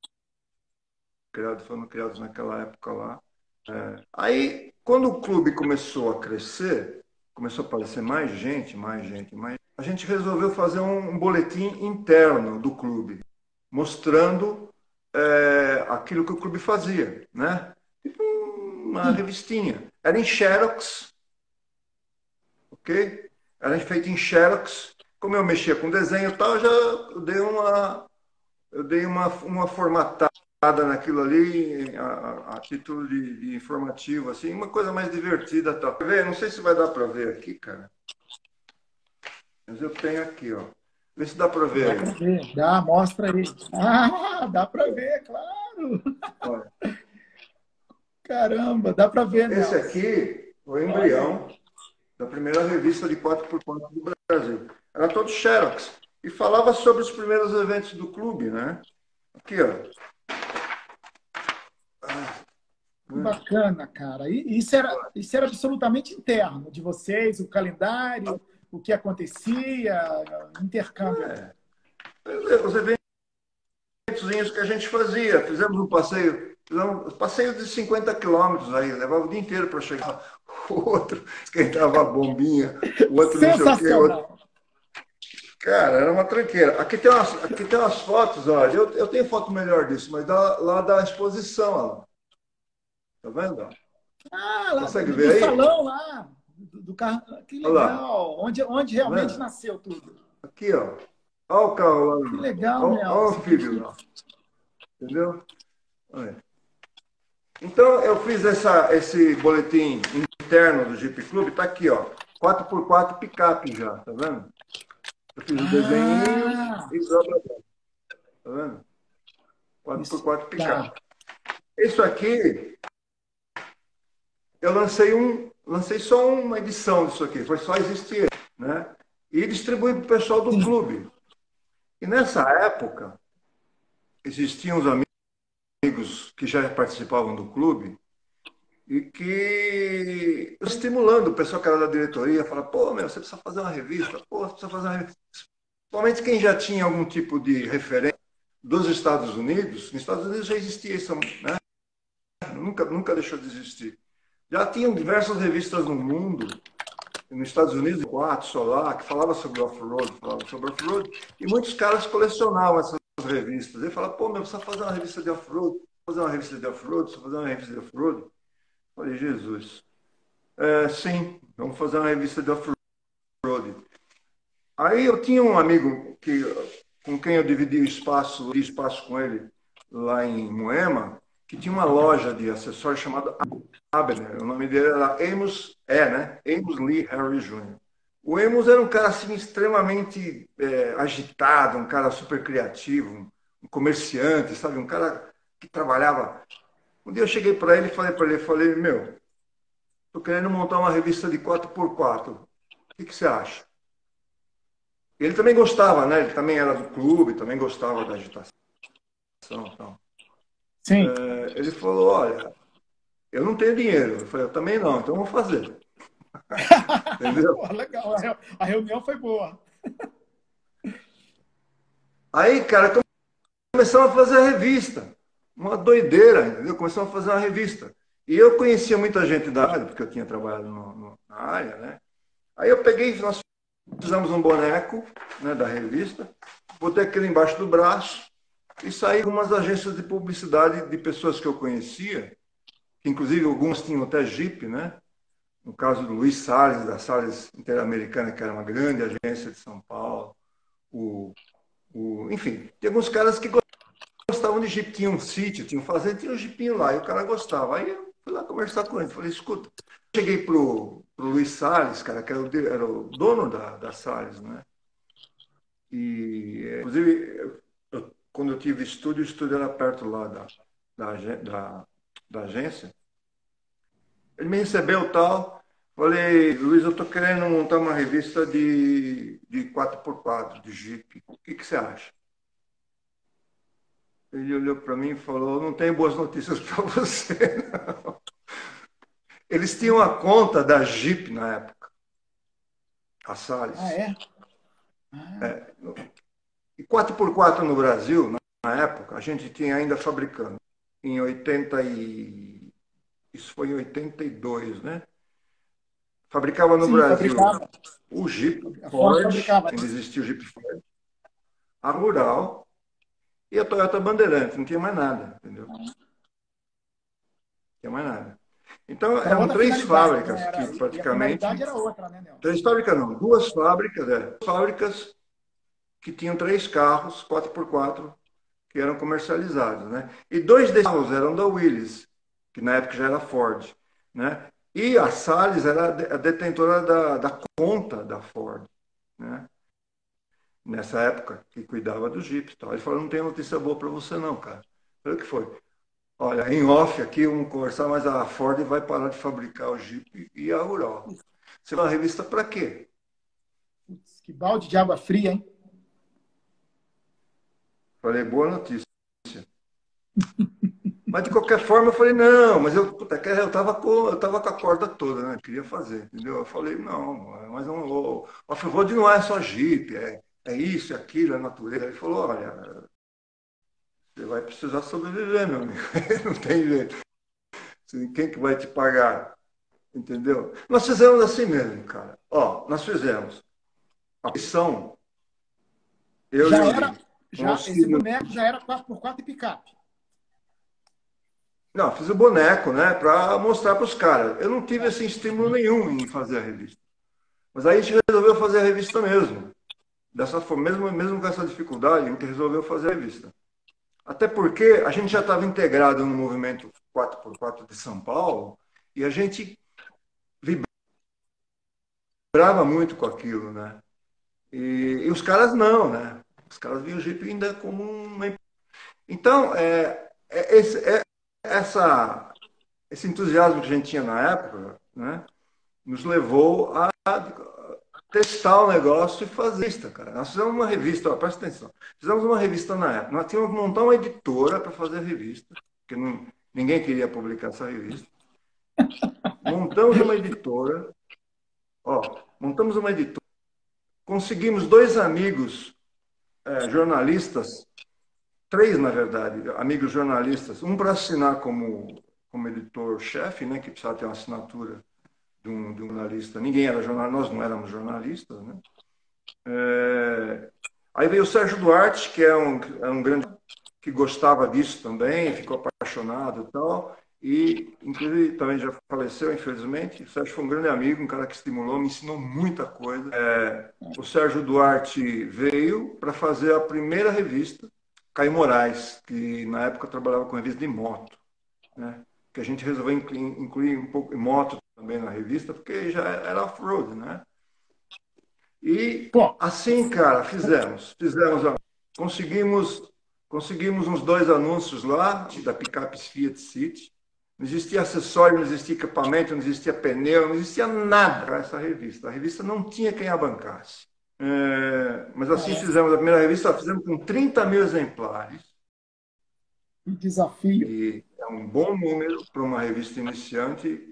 Speaker 2: Foram criados naquela época lá. Aí, quando o clube começou a crescer, começou a aparecer mais gente, a gente resolveu fazer um boletim interno do clube, mostrando aquilo que o clube fazia, né? Tipo uma revistinha. Era em Xerox, ok? Era feito em Xerox. Como eu mexia com desenho e tal, eu dei uma formatada naquilo ali, a título de informativo, assim, uma coisa mais divertida. Tal. Não sei se vai dar para ver aqui, cara. Mas eu tenho aqui, ó. Vê se dá para ver
Speaker 1: Dá
Speaker 2: aí.
Speaker 1: para ver, dá, mostra aí. Ah, dá para ver, claro.
Speaker 2: Olha,
Speaker 1: Caramba, dá para ver,
Speaker 2: esse
Speaker 1: Nelson.
Speaker 2: aqui foi o
Speaker 1: Olha aí.
Speaker 2: embrião da primeira revista de 4x4 do Brasil. Era todo Xerox. E falava sobre os primeiros eventos do clube, né? Aqui, ó.
Speaker 1: Bacana, cara. E isso era absolutamente interno de vocês, o calendário, o que acontecia, intercâmbio ali.
Speaker 2: Os eventos que a gente fazia. Fizemos um passeio, fizemos um passeio de 50 quilômetros aí, levava o dia inteiro para chegar. O outro esquentava a bombinha, o outro não sei o quê.
Speaker 1: Sensacional.
Speaker 2: Cara, era uma tranqueira. Aqui tem umas fotos, olha. Eu tenho foto melhor disso, mas lá da exposição, ó. Tá vendo?
Speaker 1: Ah, lá
Speaker 2: Consegue
Speaker 1: do
Speaker 2: ver aí?
Speaker 1: salão lá, do carro. Que
Speaker 2: Olha lá.
Speaker 1: legal. Onde
Speaker 2: Tá
Speaker 1: realmente
Speaker 2: vendo?
Speaker 1: nasceu tudo.
Speaker 2: Aqui, ó. Olha o carro lá.
Speaker 1: Que legal,
Speaker 2: Olha o
Speaker 1: Nelson.
Speaker 2: anfíbio lá. Entendeu? Olha. Então, eu fiz esse boletim interno do Jeep Clube, tá aqui, ó. 4x4 picape já, tá vendo? Eu fiz o desenho
Speaker 1: Ah,
Speaker 2: e blá, blá, blá, tá vendo?
Speaker 1: isso,
Speaker 2: 4x4 picape.
Speaker 1: tá.
Speaker 2: Isso aqui, eu lancei só uma edição disso aqui, foi só existir, né? E distribuí para o pessoal do
Speaker 1: Sim.
Speaker 2: clube. E nessa época, existiam os amigos que já participavam do clube e que estimulando o pessoal que era da diretoria, falar, pô, meu, você precisa fazer uma revista, pô, você precisa fazer uma revista. Principalmente quem já tinha algum tipo de referência dos Estados Unidos, nos Estados Unidos já existia isso, né? Nunca deixou de existir. Já tinham diversas revistas no mundo, nos Estados Unidos, quatro, Solar, que falava sobre off-road, e muitos caras colecionavam essas revistas. Ele falava, pô, meu, precisa fazer uma revista de off-road, fazer uma revista de off-road, precisa fazer uma revista de off-road. Falei, Jesus. Sim, vamos fazer uma revista de off-road. Aí eu tinha um amigo com quem eu dividi espaço com ele lá em Moema, que tinha uma loja de acessórios chamada Abner. O nome dele era Amos Lee Harry Jr. O Amos era um cara assim extremamente agitado, um cara super criativo, um comerciante, sabe? Um cara que trabalhava. Um dia eu cheguei para ele e falei, meu, estou querendo montar uma revista de 4x4. O que você acha? Ele também gostava, né? Ele também era do clube, também gostava da agitação. Então.
Speaker 1: Sim.
Speaker 2: Ele falou, olha, eu não tenho dinheiro. Eu falei, eu também não, então vamos fazer. Entendeu?
Speaker 1: Pô, legal. A reunião foi boa.
Speaker 2: Aí, cara, começamos a fazer a revista. Uma doideira, entendeu? Começamos a fazer uma revista. E eu conhecia muita gente da área, porque eu tinha trabalhado na área, né? Aí eu peguei, nós fizemos um boneco, né, da revista, botei aquele embaixo do braço e saí com umas agências de publicidade de pessoas que eu conhecia, que inclusive algumas tinham até Jeep, né? No caso do Luiz Salles, da Salles Interamericana, que era uma grande agência de São Paulo. Enfim, tem alguns caras que gostavam de Jeep, tinha um sítio, tinha um fazenda, tinha um Jeepinho lá, e o cara gostava. Aí eu fui lá conversar com ele, falei, escuta, cheguei pro Luiz Salles, cara, que era o dono da Salles, né? E, inclusive, quando eu tive estúdio, o estúdio era perto lá da agência. Ele me recebeu tal. Falei, Luiz, eu estou querendo montar uma revista de 4x4, de Jeep. O que você acha? Ele olhou para mim e falou, não tenho boas notícias para você, não. Eles tinham a conta da Jeep na época, a
Speaker 1: Ah,
Speaker 2: Salles.
Speaker 1: é? Ah,
Speaker 2: E 4x4 no Brasil, na época, a gente tinha ainda fabricando. Em 80 e... Isso foi em 82, né? Fabricava no
Speaker 1: sim,
Speaker 2: Brasil
Speaker 1: fabricava.
Speaker 2: o Jeep
Speaker 1: A Ford
Speaker 2: Ford,
Speaker 1: fabricava.
Speaker 2: ainda existia o Jeep Ford, a Rural e a Toyota Bandeirante. Não tinha mais nada, entendeu? Não tinha mais nada. Então,
Speaker 1: Para
Speaker 2: eram
Speaker 1: outra
Speaker 2: três
Speaker 1: finalidade, né?
Speaker 2: fábricas que
Speaker 1: E a finalidade
Speaker 2: praticamente...
Speaker 1: era outra, né, Nelson?
Speaker 2: Três fábricas não, duas fábricas, fábricas que tinham três carros, 4x4, que eram comercializados, né? E dois desses carros eram da Willys, que na época já era Ford, né? E a Salles era a detentora da conta da Ford, né? Nessa época, que cuidava dos Jeeps. Tal. Ele falou, não tem notícia boa para você não, cara. Eu falei, o que foi? Olha, em off aqui, vamos conversar, mas a Ford vai parar de fabricar o Jeep e a Ural. Você vai uma revista para quê?
Speaker 1: Putz, que balde de água fria, hein?
Speaker 2: Falei, boa notícia. Mas de qualquer forma eu falei, não, mas eu tava com a corda toda, né? Queria fazer, entendeu? Eu falei, não, mas o off-road não é só Jeep, é isso, é aquilo, é natureza. Ele falou, olha, você vai precisar sobreviver, meu amigo. Não tem jeito. Quem que vai te pagar? Entendeu? Nós fizemos assim mesmo, cara. Ó, nós fizemos a missão, eu e
Speaker 1: Já
Speaker 2: o
Speaker 1: era,
Speaker 2: Lee. Um
Speaker 1: já, esse
Speaker 2: auxílio.
Speaker 1: boneco já era 4x4 e picape.
Speaker 2: Não, fiz o boneco, né, para mostrar para os caras. Eu não tive assim, estímulo nenhum em fazer a revista. Mas aí a gente resolveu fazer a revista mesmo. Dessa forma, mesmo com essa dificuldade, a gente resolveu fazer a revista. Até porque a gente já estava integrado no movimento 4x4 de São Paulo e a gente vibrava muito com aquilo, né? E os caras não, né? Os caras viam o Jeep ainda como uma... Então, esse entusiasmo que a gente tinha na época, né, nos levou a testar o negócio e fazer isso, cara. Nós fizemos uma revista, ó, presta atenção. Fizemos uma revista na época. Nós tínhamos que montar uma editora para fazer a revista, porque ninguém queria publicar essa revista. Montamos uma editora, ó, montamos uma editora. Conseguimos dois amigos jornalistas, três, na verdade, amigos jornalistas, um para assinar como editor-chefe, né, que precisava ter uma assinatura de um jornalista. Ninguém era jornalista, nós não éramos jornalistas, né? Aí veio o Sérgio Duarte, que é um grande que gostava disso também, ficou apaixonado e tal, e inclusive também já faleceu, infelizmente. O Sérgio foi um grande amigo, um cara que estimulou, me ensinou muita coisa. O Sérgio Duarte veio para fazer a primeira revista, Caio Moraes, que na época trabalhava com revista de moto, né? Que a gente resolveu incluir um pouco de moto também na revista, porque já era off-road, né? E
Speaker 1: Pô,
Speaker 2: assim, cara, ó, conseguimos uns dois anúncios lá da Picapes Fiat City. Não existia acessório, não existia equipamento, não existia pneu, não existia nada para essa revista. A revista não tinha quem a bancasse. Mas assim fizemos a primeira revista, fizemos com 30 mil exemplares.
Speaker 1: que desafio.
Speaker 2: E é um bom número para uma revista iniciante,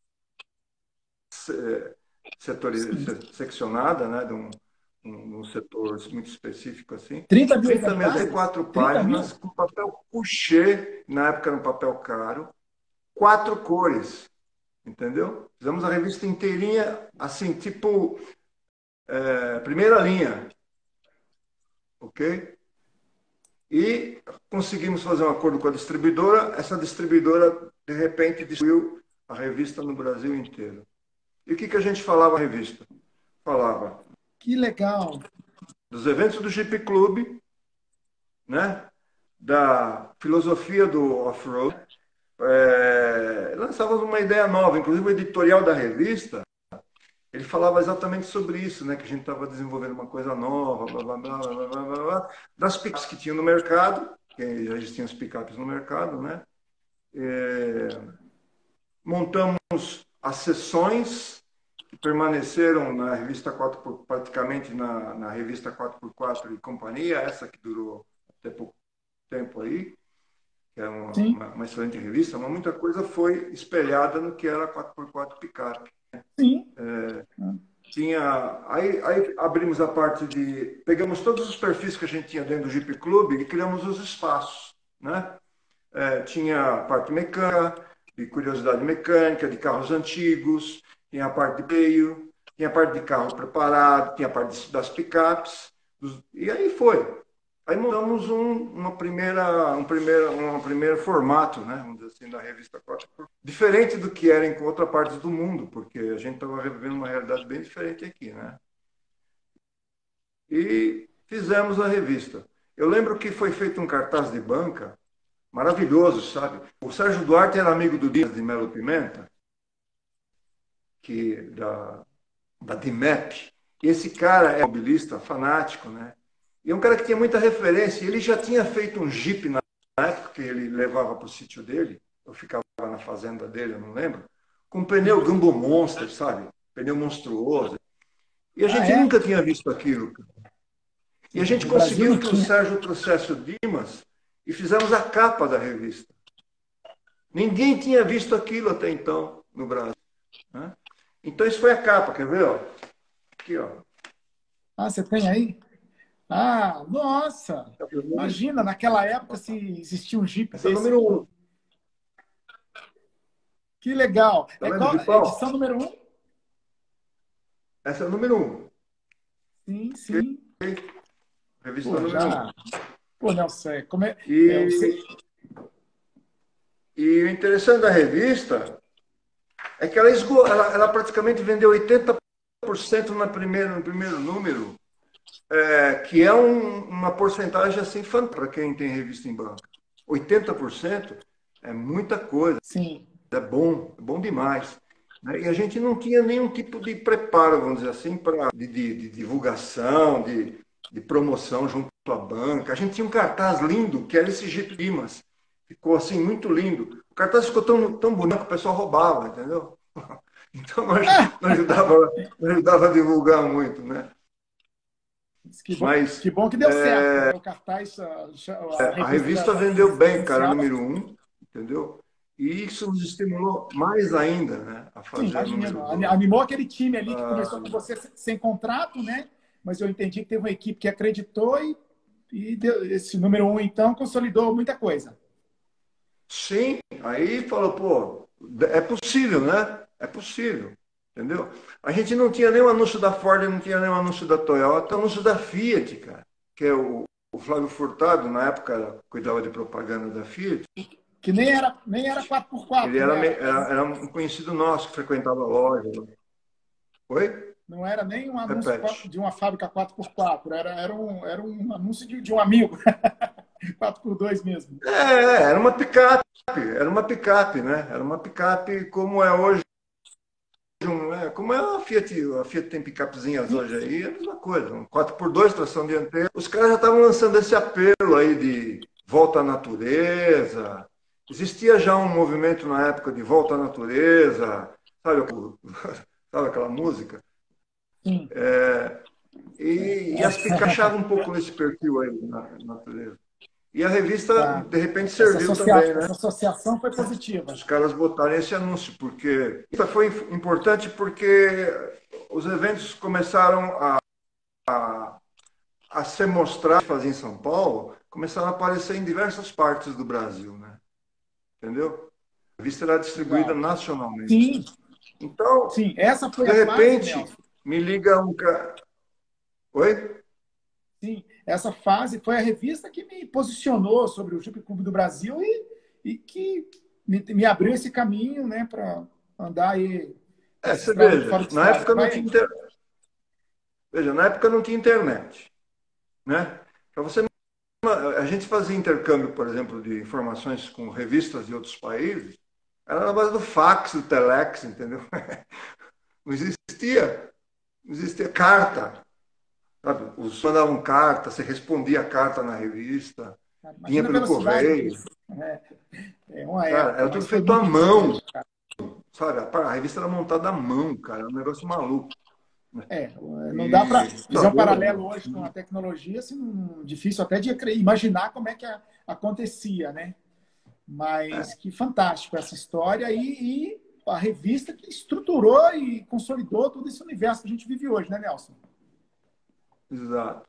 Speaker 2: seccionada, né, de um setor muito específico assim.
Speaker 1: 30 mil
Speaker 2: 30 mil,
Speaker 1: exemplares?
Speaker 2: 4
Speaker 1: 30
Speaker 2: páginas,
Speaker 1: mil?
Speaker 2: com papel couché, na época era um papel caro, 4 cores, entendeu? Fizemos a revista inteirinha, assim, tipo, primeira linha, ok? E conseguimos fazer um acordo com a distribuidora. Essa distribuidora, de repente, distribuiu a revista no Brasil inteiro. E o que a gente falava na revista? Falava
Speaker 1: Que legal.
Speaker 2: dos eventos do Jeep Club, né? Da filosofia do off-road. Lançávamos uma ideia nova, inclusive o editorial da revista, ele falava exatamente sobre isso, né? Que a gente estava desenvolvendo uma coisa nova, blá, blá, blá, blá, blá, blá, blá, das picapes que tinham no mercado, que já existiam as picapes no mercado, né? Montamos as sessões que permaneceram na revista 4 praticamente na revista 4x4 e companhia, essa que durou até pouco tempo aí, que é
Speaker 1: Sim,
Speaker 2: uma excelente revista, mas muita coisa foi espelhada no que era 4x4 picape.
Speaker 1: sim.
Speaker 2: Aí abrimos a parte de... Pegamos todos os perfis que a gente tinha dentro do Jeep Club e criamos os espaços, né? Tinha a parte mecânica, de curiosidade mecânica, de carros antigos, tinha a parte de meio, tinha a parte de carro preparado, tinha a parte das picapes, e aí foi. Aí montamos um primeiro formato, né? Vamos dizer assim, da revista 4. Diferente do que era em outra parte do mundo, porque a gente estava vivendo uma realidade bem diferente aqui, né? E fizemos a revista. Eu lembro que foi feito um cartaz de banca maravilhoso, sabe? O Sérgio Duarte era amigo do Dias de Melo Pimenta, da DIMEP. E esse cara é mobilista, fanático, né? E é um cara que tinha muita referência. Ele já tinha feito um Jeep na época que ele levava para o sítio dele. Eu ficava na fazenda dele, eu não lembro. Com pneu Gumbo Monster, sabe? Pneu monstruoso. E a gente nunca tinha visto aquilo. E a gente conseguiu que o Sérgio trouxesse o Dimas e fizemos a capa da revista. Ninguém tinha visto aquilo até então no Brasil, né? Então isso foi a capa, quer ver? Ó? Aqui, ó.
Speaker 1: Ah, você tem aí? Ah, nossa! Imagina, naquela época, se existia um Jeep
Speaker 2: Esse é o
Speaker 1: desse.
Speaker 2: número 1.
Speaker 1: Que legal.
Speaker 2: Tá
Speaker 1: É
Speaker 2: vendo,
Speaker 1: qual?
Speaker 2: Gipão?
Speaker 1: Edição número 1?
Speaker 2: Essa é o número 1.
Speaker 1: Sim, sim.
Speaker 2: Revista
Speaker 1: Pô,
Speaker 2: número 1.
Speaker 1: Pô, Nelson, como é...
Speaker 2: E o interessante da revista é que ela praticamente vendeu 80% no primeiro número. que é uma porcentagem assim fantástica para quem tem revista em banca. 80% é muita coisa,
Speaker 1: Sim.
Speaker 2: é bom demais. Né? E a gente não tinha nenhum tipo de preparo, vamos dizer assim, de divulgação, de promoção junto à banca. A gente tinha um cartaz lindo, que era esse Egito Dimas. Ficou assim, muito lindo. O cartaz ficou tão bonito que o pessoal roubava, entendeu? Então não ajudava a divulgar muito, né? Mas
Speaker 1: Que bom que deu certo, né? O cartaz, a
Speaker 2: a
Speaker 1: revista
Speaker 2: revista vendeu bem, cara,
Speaker 1: inicial.
Speaker 2: número um, entendeu? E isso nos estimulou mais ainda, né, a
Speaker 1: Sim,
Speaker 2: fazer a número
Speaker 1: imagino.
Speaker 2: dois.
Speaker 1: Animou aquele time ali que começou com você sem contrato, né? Mas eu entendi que teve uma equipe que acreditou e esse número um, então, consolidou muita coisa.
Speaker 2: Sim, aí falou, pô, é possível, né? É possível, entendeu? A gente não tinha nenhum anúncio da Ford, não tinha nenhum anúncio da Toyota, anúncio da Fiat, cara, que é o Flávio Furtado, na época, cuidava de propaganda da Fiat.
Speaker 1: Que nem era quatro por
Speaker 2: Ele
Speaker 1: quatro,
Speaker 2: era,
Speaker 1: né?
Speaker 2: era um conhecido nosso que frequentava a loja. Oi?
Speaker 1: Não era nem um anúncio
Speaker 2: Repete.
Speaker 1: de uma fábrica quatro por quatro, era um anúncio de um amigo. Quatro por dois mesmo.
Speaker 2: Era uma picape, né? Era uma picape como é hoje, como é a Fiat tem picapezinhas hoje aí, é a mesma coisa, um 4x2, tração dianteira. Os caras já estavam lançando esse apelo aí de volta à natureza. Existia já um movimento na época de volta à natureza, sabe, sabe aquela música?
Speaker 1: Sim.
Speaker 2: E as picapes achavam um pouco nesse perfil aí na natureza. E a revista,
Speaker 1: Tá.
Speaker 2: de repente, serviu também, né?
Speaker 1: Essa associação foi positiva.
Speaker 2: Os caras botarem esse anúncio, porque isso foi importante porque os eventos começaram a ser mostrados fazer em São Paulo, começaram a aparecer em diversas partes do Brasil, né? Entendeu? A revista era distribuída
Speaker 1: Legal.
Speaker 2: nacionalmente.
Speaker 1: Sim,
Speaker 2: Então,
Speaker 1: sim. Essa foi
Speaker 2: de
Speaker 1: a fase,
Speaker 2: repente,
Speaker 1: Nelson.
Speaker 2: me liga um cara. Oi?
Speaker 1: Sim, essa fase foi a revista que me posicionou sobre o Jupe Clube do Brasil e que me abriu esse caminho, né, para andar aí nessa
Speaker 2: Você
Speaker 1: estrada de
Speaker 2: veja,
Speaker 1: fora de estrada.
Speaker 2: veja, na época não tinha internet, né? Para você a gente fazia intercâmbio, por exemplo, de informações com revistas de outros países, era na base do fax, do telex, entendeu? Não existia, não existia carta. Sabe? Os mandavam carta, você respondia a carta na revista, vinha
Speaker 1: Imagina a
Speaker 2: pelo
Speaker 1: velocidade
Speaker 2: correio.
Speaker 1: disso. É uma
Speaker 2: Cara,
Speaker 1: época,
Speaker 2: era tudo
Speaker 1: mas foi
Speaker 2: feito à
Speaker 1: muito
Speaker 2: mão,
Speaker 1: importante, cara.
Speaker 2: sabe? A revista era montada à mão, cara, era um negócio maluco.
Speaker 1: É, não dá para
Speaker 2: E
Speaker 1: fazer um
Speaker 2: computador,
Speaker 1: paralelo hoje com a tecnologia, assim, difícil até de imaginar como é que acontecia, né? Mas que fantástico essa história e a revista que estruturou e consolidou todo esse universo que a gente vive hoje, né, Nelson?
Speaker 2: exato.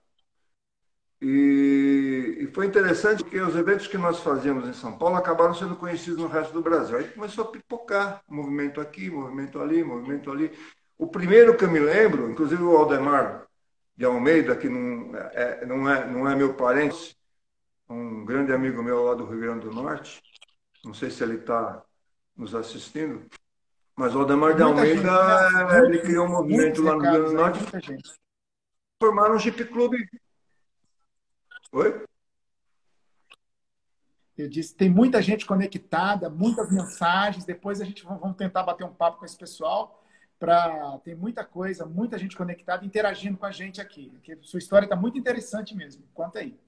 Speaker 2: E foi interessante porque os eventos que nós fazíamos em São Paulo acabaram sendo conhecidos no resto do Brasil. Aí começou a pipocar, movimento aqui, movimento ali, movimento ali. O primeiro que eu me lembro, inclusive o Aldemar de Almeida, que não é meu parente, um grande amigo meu lá do Rio Grande do Norte, não sei se ele está nos assistindo, mas o Aldemar
Speaker 1: Tem
Speaker 2: de
Speaker 1: muita
Speaker 2: Almeida,
Speaker 1: gente, Nelson,
Speaker 2: ele criou um movimento
Speaker 1: muitos
Speaker 2: lá no Rio Grande
Speaker 1: recados
Speaker 2: do
Speaker 1: aí,
Speaker 2: Norte
Speaker 1: muita gente.
Speaker 2: e formaram um Jeep Clube. Oi?
Speaker 1: Eu disse, tem muita gente conectada, muitas mensagens. Depois a gente vamos tentar bater um papo com esse pessoal. Tem muita coisa, muita gente conectada, interagindo com a gente aqui. Porque sua história está muito interessante mesmo. Conta aí.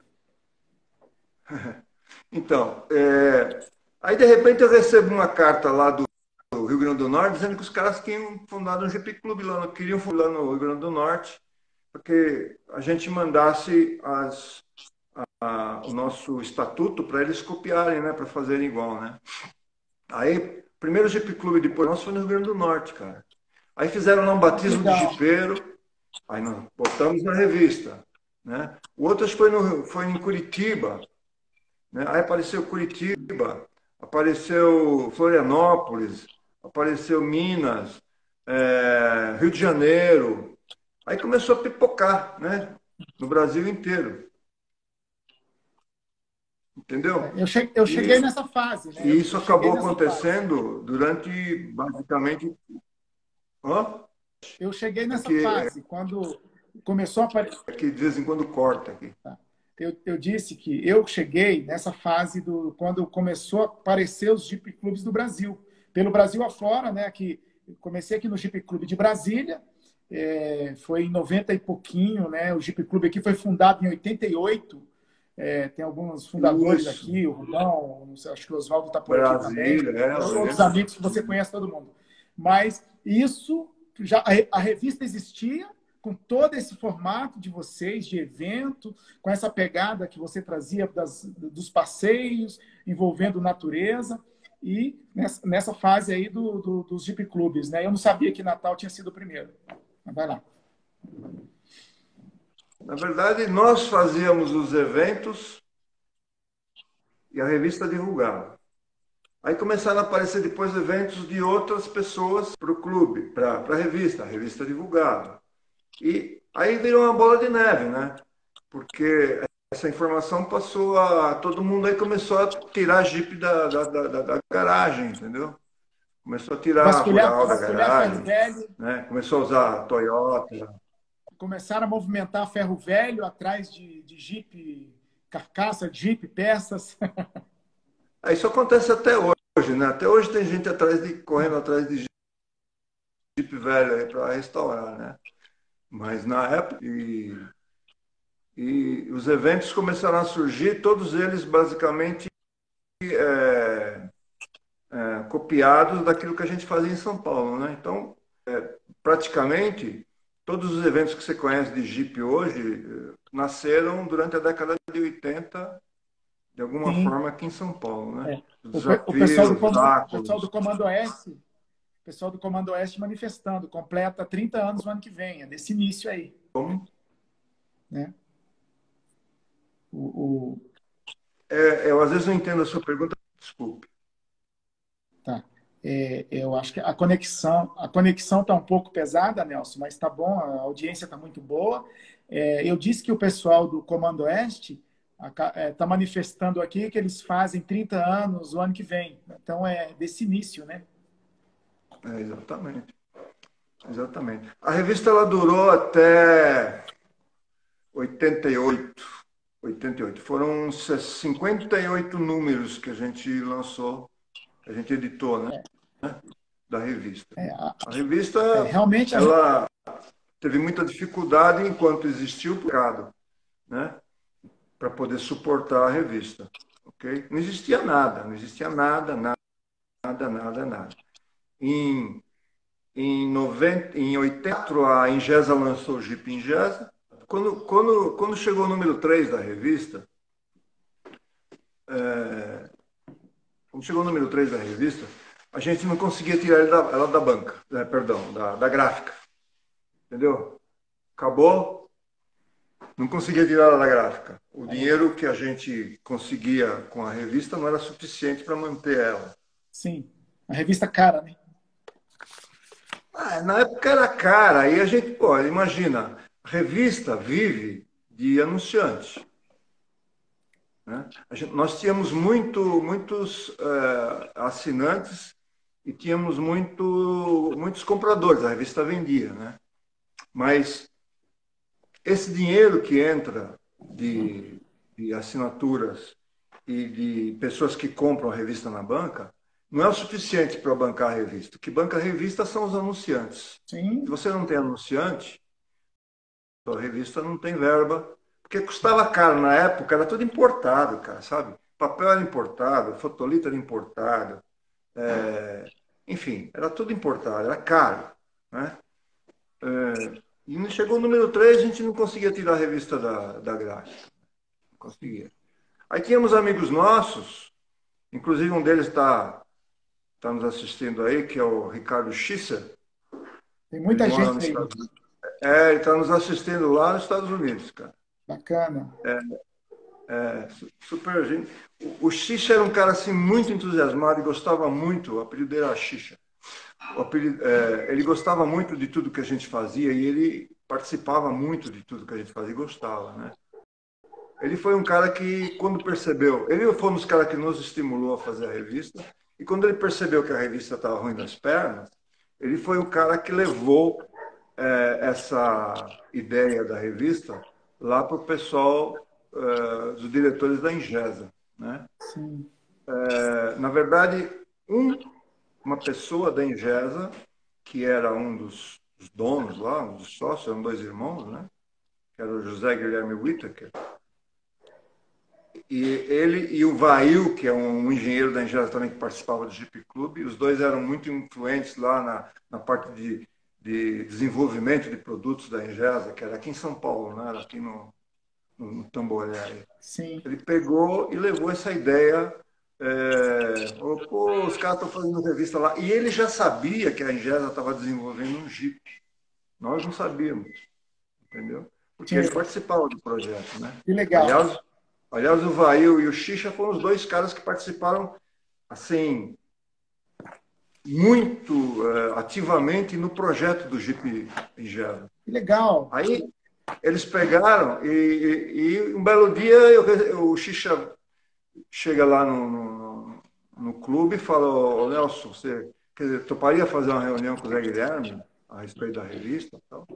Speaker 2: Então, aí de repente eu recebo uma carta lá do Rio Grande do Norte dizendo que os caras tinham fundado um GP Clube lá, queriam fundar lá no Rio Grande do Norte, porque a gente mandasse o nosso estatuto para eles copiarem, né, para fazerem igual, né? Aí, primeiro GP Clube depois nosso foi no Rio Grande do Norte, cara. Aí fizeram lá um batismo de
Speaker 1: Legal.
Speaker 2: jipeiro, aí nós botamos na revista, né? O outro acho que foi em Curitiba, né? Aí apareceu Curitiba, apareceu Florianópolis, apareceu Minas, Rio de Janeiro. Aí começou a pipocar, né? No Brasil inteiro. Entendeu?
Speaker 1: Eu cheguei
Speaker 2: E,
Speaker 1: nessa fase, né?
Speaker 2: e isso
Speaker 1: Eu cheguei
Speaker 2: acabou
Speaker 1: nessa fase.
Speaker 2: acontecendo durante, basicamente, ó,
Speaker 1: Eu cheguei nessa
Speaker 2: que
Speaker 1: fase, quando começou a aparecer.
Speaker 2: Aqui de vez em quando corta aqui.
Speaker 1: Eu disse que eu cheguei nessa fase quando começou a aparecer os Jeep Clubes do Brasil. Pelo Brasil afora, né? Que comecei aqui no Jeep Clube de Brasília, foi em 90 e pouquinho, né? O Jeep Clube aqui foi fundado em 88. Tem alguns fundadores
Speaker 2: Isso.
Speaker 1: aqui, o Rudão, não sei, acho que o Oswaldo está por aqui também.
Speaker 2: Brasília,
Speaker 1: Outros amigos que você conhece, todo mundo. Mas isso, já a revista existia com todo esse formato de vocês, de evento, com essa pegada que você trazia dos passeios, envolvendo natureza, e nessa fase aí dos Jeep Clubes, né? Eu não sabia que Natal tinha sido o primeiro. Mas vai lá.
Speaker 2: Na verdade, nós fazíamos os eventos e a revista divulgava. Aí começaram a aparecer depois eventos de outras pessoas para o clube, para a revista divulgava. E aí virou uma bola de neve, né? Porque essa informação passou a... Todo mundo aí começou a tirar Jeep da garagem, entendeu? Começou a tirar Rural da
Speaker 1: Ferro
Speaker 2: garagem,
Speaker 1: Velho,
Speaker 2: né? Começou a usar Toyota.
Speaker 1: começaram a movimentar ferro velho atrás de Jeep, carcaça, Jeep, peças.
Speaker 2: Isso acontece até hoje, né? Até hoje tem gente correndo atrás de Jeep velho aí para restaurar, né? Mas na época, e os eventos começaram a surgir, todos eles basicamente copiados daquilo que a gente fazia em São Paulo, né? Então, praticamente, todos os eventos que você conhece de Jeep hoje nasceram durante a década de 80, de alguma
Speaker 1: Sim.
Speaker 2: forma, aqui em São Paulo, né?
Speaker 1: O pessoal do Comando Oeste, o pessoal do Comando Oeste manifestando, completa 30 anos no ano que vem, desse início aí.
Speaker 2: Como?
Speaker 1: Né?
Speaker 2: Eu às vezes não entendo a sua pergunta, desculpe.
Speaker 1: Tá. Eu acho que a conexão está um pouco pesada, Nelson, mas está bom, a audiência está muito boa. Eu disse que o pessoal do Comando Oeste está manifestando aqui que eles fazem 30 anos o ano que vem. Então, é desse início, né?
Speaker 2: Exatamente. Exatamente. A revista ela durou até 88. Foram 58 números que a gente lançou, que a gente editou, né? Da revista. A revista,
Speaker 1: realmente,
Speaker 2: ela teve muita dificuldade enquanto existiu o mercado, né? Para poder suportar a revista, ok? Não existia nada. Em 84, a Ingesa lançou o Jeep Ingesa. Quando chegou o número 3 da revista, a gente não conseguia tirar ela da banca, perdão, da gráfica. Entendeu? Acabou, não conseguia tirar ela da gráfica. O dinheiro que a gente conseguia com a revista não era suficiente para manter ela.
Speaker 1: Sim, a revista cara, né?
Speaker 2: Na época era cara, aí a gente, imagina, a revista vive de anunciante. Né? Nós tínhamos muitos assinantes e tínhamos muitos compradores, a revista vendia, né? Mas esse dinheiro que entra de assinaturas e de pessoas que compram a revista na banca não é o suficiente para bancar a revista. O que banca a revista são os anunciantes.
Speaker 1: Sim.
Speaker 2: Se você não tem anunciante, a revista não tem verba, porque custava caro na época, era tudo importado, cara, sabe? Papel era importado, fotolito era importado, enfim, era tudo importado, era caro, né? E chegou o número 3, a gente não conseguia tirar a revista da gráfica. Não conseguia. Aí tínhamos amigos nossos, inclusive um deles está nos assistindo aí, que é o Ricardo Schisser.
Speaker 1: Tem muita gente aí.
Speaker 2: Ele está nos assistindo lá nos Estados Unidos, cara.
Speaker 1: Bacana.
Speaker 2: Super gente. O Xixa era um cara assim muito entusiasmado e gostava muito, o apelido dele era Xixa. Ele gostava muito de tudo que a gente fazia e ele participava muito de tudo que a gente fazia e gostava, né? Ele foi um cara que, quando percebeu, ele foi um dos caras que nos estimulou a fazer a revista, e quando ele percebeu que a revista estava ruim das pernas, ele foi o cara que levou essa ideia da revista lá para o pessoal dos diretores da Ingesa, né?
Speaker 1: Sim.
Speaker 2: Na verdade, uma pessoa da Ingesa, que era um dos donos lá, um dos sócios, eram dois irmãos, né? Que era o José Guilherme Whittaker, e ele e o Vail, que é um engenheiro da Ingesa também que participava do Jeep Club, os dois eram muito influentes lá na parte de desenvolvimento de produtos da Ingesa, que era aqui em São Paulo, né? Era aqui no Tamboré.
Speaker 1: Sim.
Speaker 2: Ele pegou e levou essa ideia, falou, pô, os caras estão fazendo revista lá. E ele já sabia que a Ingesa estava desenvolvendo um Jeep. Nós não sabíamos, entendeu? Porque
Speaker 1: Sim.
Speaker 2: ele participava do projeto, né?
Speaker 1: Que legal.
Speaker 2: Aliás, o Vail e o Xixa foram os dois caras que participaram, assim, muito ativamente no projeto do Jeep Ingesa.
Speaker 1: Que legal.
Speaker 2: Aí eles pegaram e um belo dia o Xixa chega lá no clube e fala, ô Nelson, você quer dizer, toparia fazer uma reunião com o Zé Guilherme a respeito da revista e tal?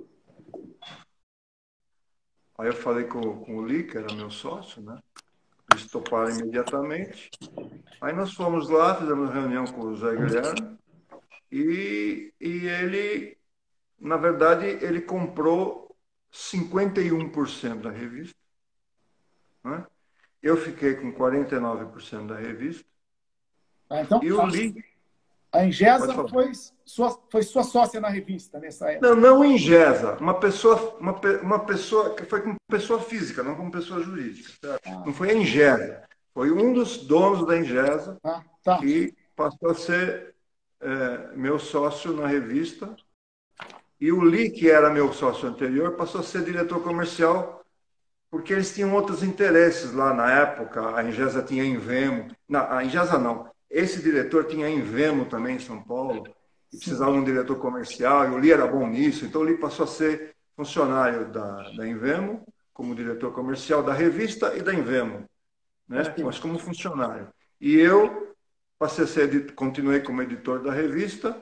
Speaker 2: Aí eu falei com o Lee, que era meu sócio, né? Eles toparam imediatamente. Aí nós fomos lá, fizemos reunião com o Zé Guilherme e ele, na verdade, ele comprou 51% da revista, né? Eu fiquei com 49% da revista.
Speaker 1: Então,
Speaker 2: E o Lee...
Speaker 1: a Ingesa foi sua sócia na revista nessa época?
Speaker 2: Não Ingesa, uma pessoa que foi como pessoa física, não como pessoa jurídica. Certo? Não foi a Ingesa, foi um dos donos da Ingesa que passou a ser meu sócio na revista. E o Lee, que era meu sócio anterior, passou a ser diretor comercial, porque eles tinham outros interesses lá na época. A Ingesa tinha Invemo. Não, a Ingesa não. Esse diretor tinha Invemo também em São Paulo. E precisava de um diretor comercial, e o Lee era bom nisso. Então o Lee passou a ser funcionário da Invemo, como diretor comercial da revista e da Invemo, né? Mas como funcionário. E eu passei a ser, continuei como editor da revista,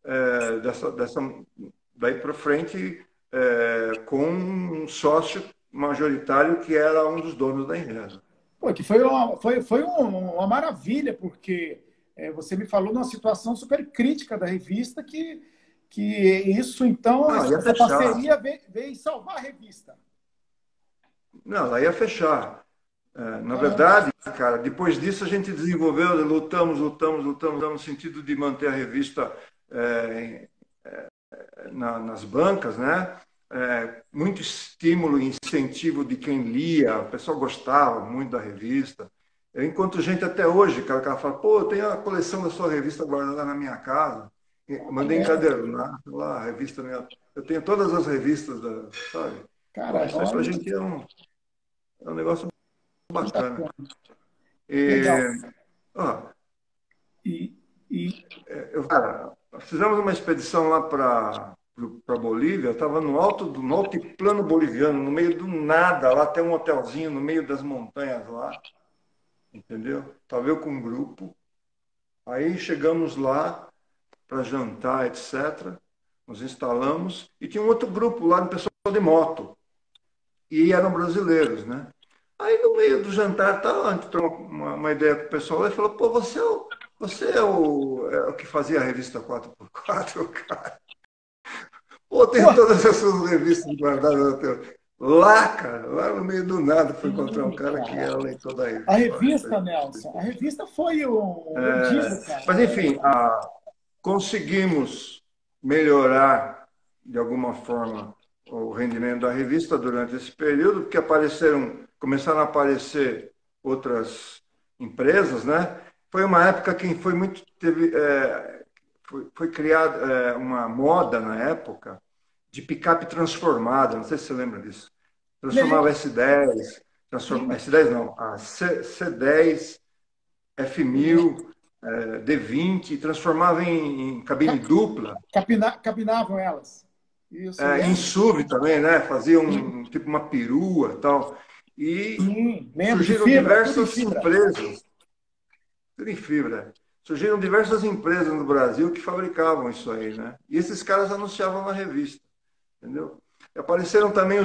Speaker 2: daí para frente, com um sócio majoritário que era um dos donos da Ingesa.
Speaker 1: Pô, que foi uma maravilha, porque você me falou de uma situação super crítica da revista que isso, então, essa parceria veio salvar a revista.
Speaker 2: Não, ela ia fechar. Na verdade, cara, depois disso a gente desenvolveu, lutamos no sentido de manter a revista nas bancas, né? Muito estímulo e incentivo de quem lia, o pessoal gostava muito da revista. Eu encontro gente até hoje, cara, que ela fala, pô, eu tenho a coleção da sua revista guardada na minha casa. Mandei encadernar lá, a revista minha. Eu tenho todas as revistas, sabe?
Speaker 1: Cara,
Speaker 2: isso pra gente é um negócio bacana. Cara, fizemos uma expedição lá para Bolívia, eu estava no altiplano boliviano, no meio do nada, lá tem um hotelzinho no meio das montanhas lá, entendeu? Estava eu com um grupo, aí chegamos lá para jantar, etc. Nos instalamos e tinha um outro grupo lá de pessoal de moto, e eram brasileiros, né? Aí no meio do jantar, a gente trocou uma ideia com o pessoal e falou, pô, você é o que fazia a revista 4x4, cara? Pô, tem todas essas revistas guardadas lá, cara, lá no meio do nada, fui encontrar um cara que era leitor da revista.
Speaker 1: A revista, Nelson, a revista foi cara.
Speaker 2: Mas, enfim, conseguimos melhorar, de alguma forma, o rendimento da revista durante esse período, porque começaram a aparecer outras empresas, né? Foi uma época que foi criada uma moda na época de picape transformada, não sei se você lembra disso. Transformava S10, S10 não, a C10, F1000, D20, transformava em cabine dupla.
Speaker 1: Cabinavam elas.
Speaker 2: Isso, em SUV também, né? Faziam tipo uma perua e tal. E surgiram diversas empresas. Tudo em fibra. Surgiram diversas empresas no Brasil que fabricavam isso aí, né? E esses caras anunciavam na revista. entendeu? E apareceram também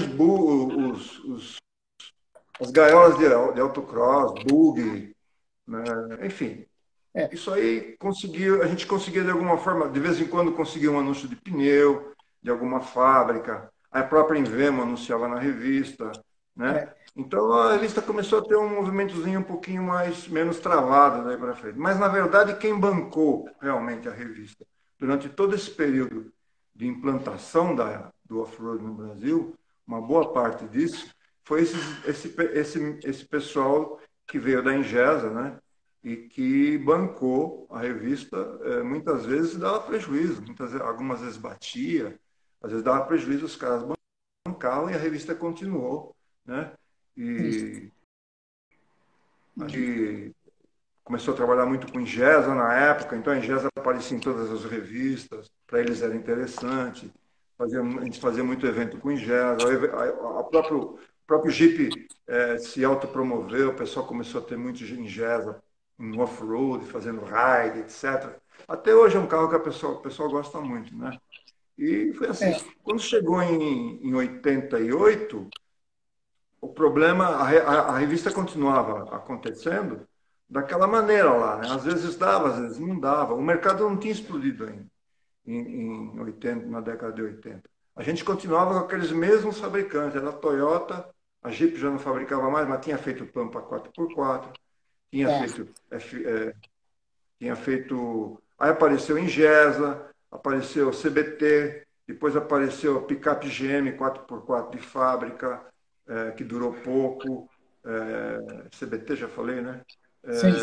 Speaker 2: as gaiolas de autocross, bug, né? Enfim.
Speaker 1: É,
Speaker 2: Isso aí conseguiu, a gente conseguia de alguma forma, de vez em quando conseguia um anúncio de pneu de alguma fábrica, a própria Invemo anunciava na revista, né?
Speaker 1: é,
Speaker 2: Então a revista começou a ter um movimentozinho um pouquinho mais menos travado daí para frente. Mas na verdade quem bancou realmente a revista durante todo esse período de implantação do off-road no Brasil, uma boa parte disso foi esse pessoal que veio da Ingesa, né? E que bancou a revista, muitas vezes dava prejuízo, algumas vezes batia, às vezes dava prejuízo, os caras bancavam e a revista continuou, né?
Speaker 1: isso.
Speaker 2: E a gente começou a trabalhar muito com Ingesa na época, então a Ingesa aparecia em todas as revistas, para eles era interessante, a gente fazia muito evento com Ingesa, o próprio Jeep se autopromoveu, o pessoal começou a ter muito Ingesa no off-road, fazendo ride, etc. Até hoje é um carro que o pessoal gosta muito, né? E foi assim,
Speaker 1: É,
Speaker 2: quando chegou em 88, o problema, a revista continuava acontecendo daquela maneira lá, né? Às vezes dava, às vezes não dava. O mercado não tinha explodido ainda em 80, na década de 80. A gente continuava com aqueles mesmos fabricantes, era a Toyota, a Jeep já não fabricava mais, mas tinha feito Pampa 4x4, tinha
Speaker 1: é,
Speaker 2: feito, tinha feito, aí apareceu Ingesa, apareceu CBT, depois apareceu a picape GM 4x4 de fábrica, que durou pouco, CBT já falei, né?
Speaker 1: sim.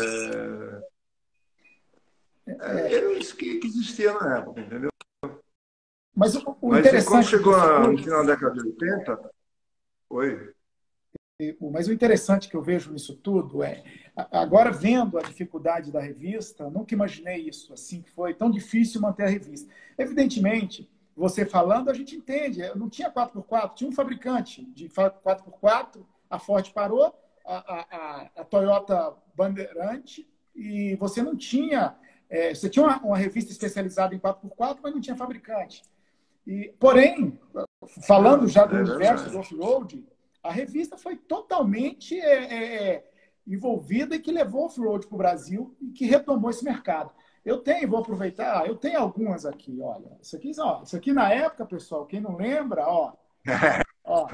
Speaker 2: Era isso que existia na época, entendeu?
Speaker 1: Mas o
Speaker 2: Mas e quando
Speaker 1: interessante
Speaker 2: chegou
Speaker 1: disso
Speaker 2: no
Speaker 1: tudo,
Speaker 2: final da década de 80, oi.
Speaker 1: mas o interessante que eu vejo nisso tudo é, agora vendo a dificuldade da revista, nunca imaginei isso, assim, que foi tão difícil manter a revista. Evidentemente, você falando, a gente entende, não tinha 4x4, tinha um fabricante de 4x4, a Ford parou, a Toyota Bandeirante, e você não tinha, você tinha uma revista especializada em 4x4, mas não tinha fabricante. E, porém, falando já
Speaker 2: Não,
Speaker 1: do
Speaker 2: é
Speaker 1: universo do
Speaker 2: verdade.
Speaker 1: off-road, a revista foi totalmente envolvida e que levou o off-road para o Brasil e que retomou esse mercado. Eu tenho, vou aproveitar, eu tenho algumas aqui, olha. Isso aqui na época, pessoal, quem não lembra, ó,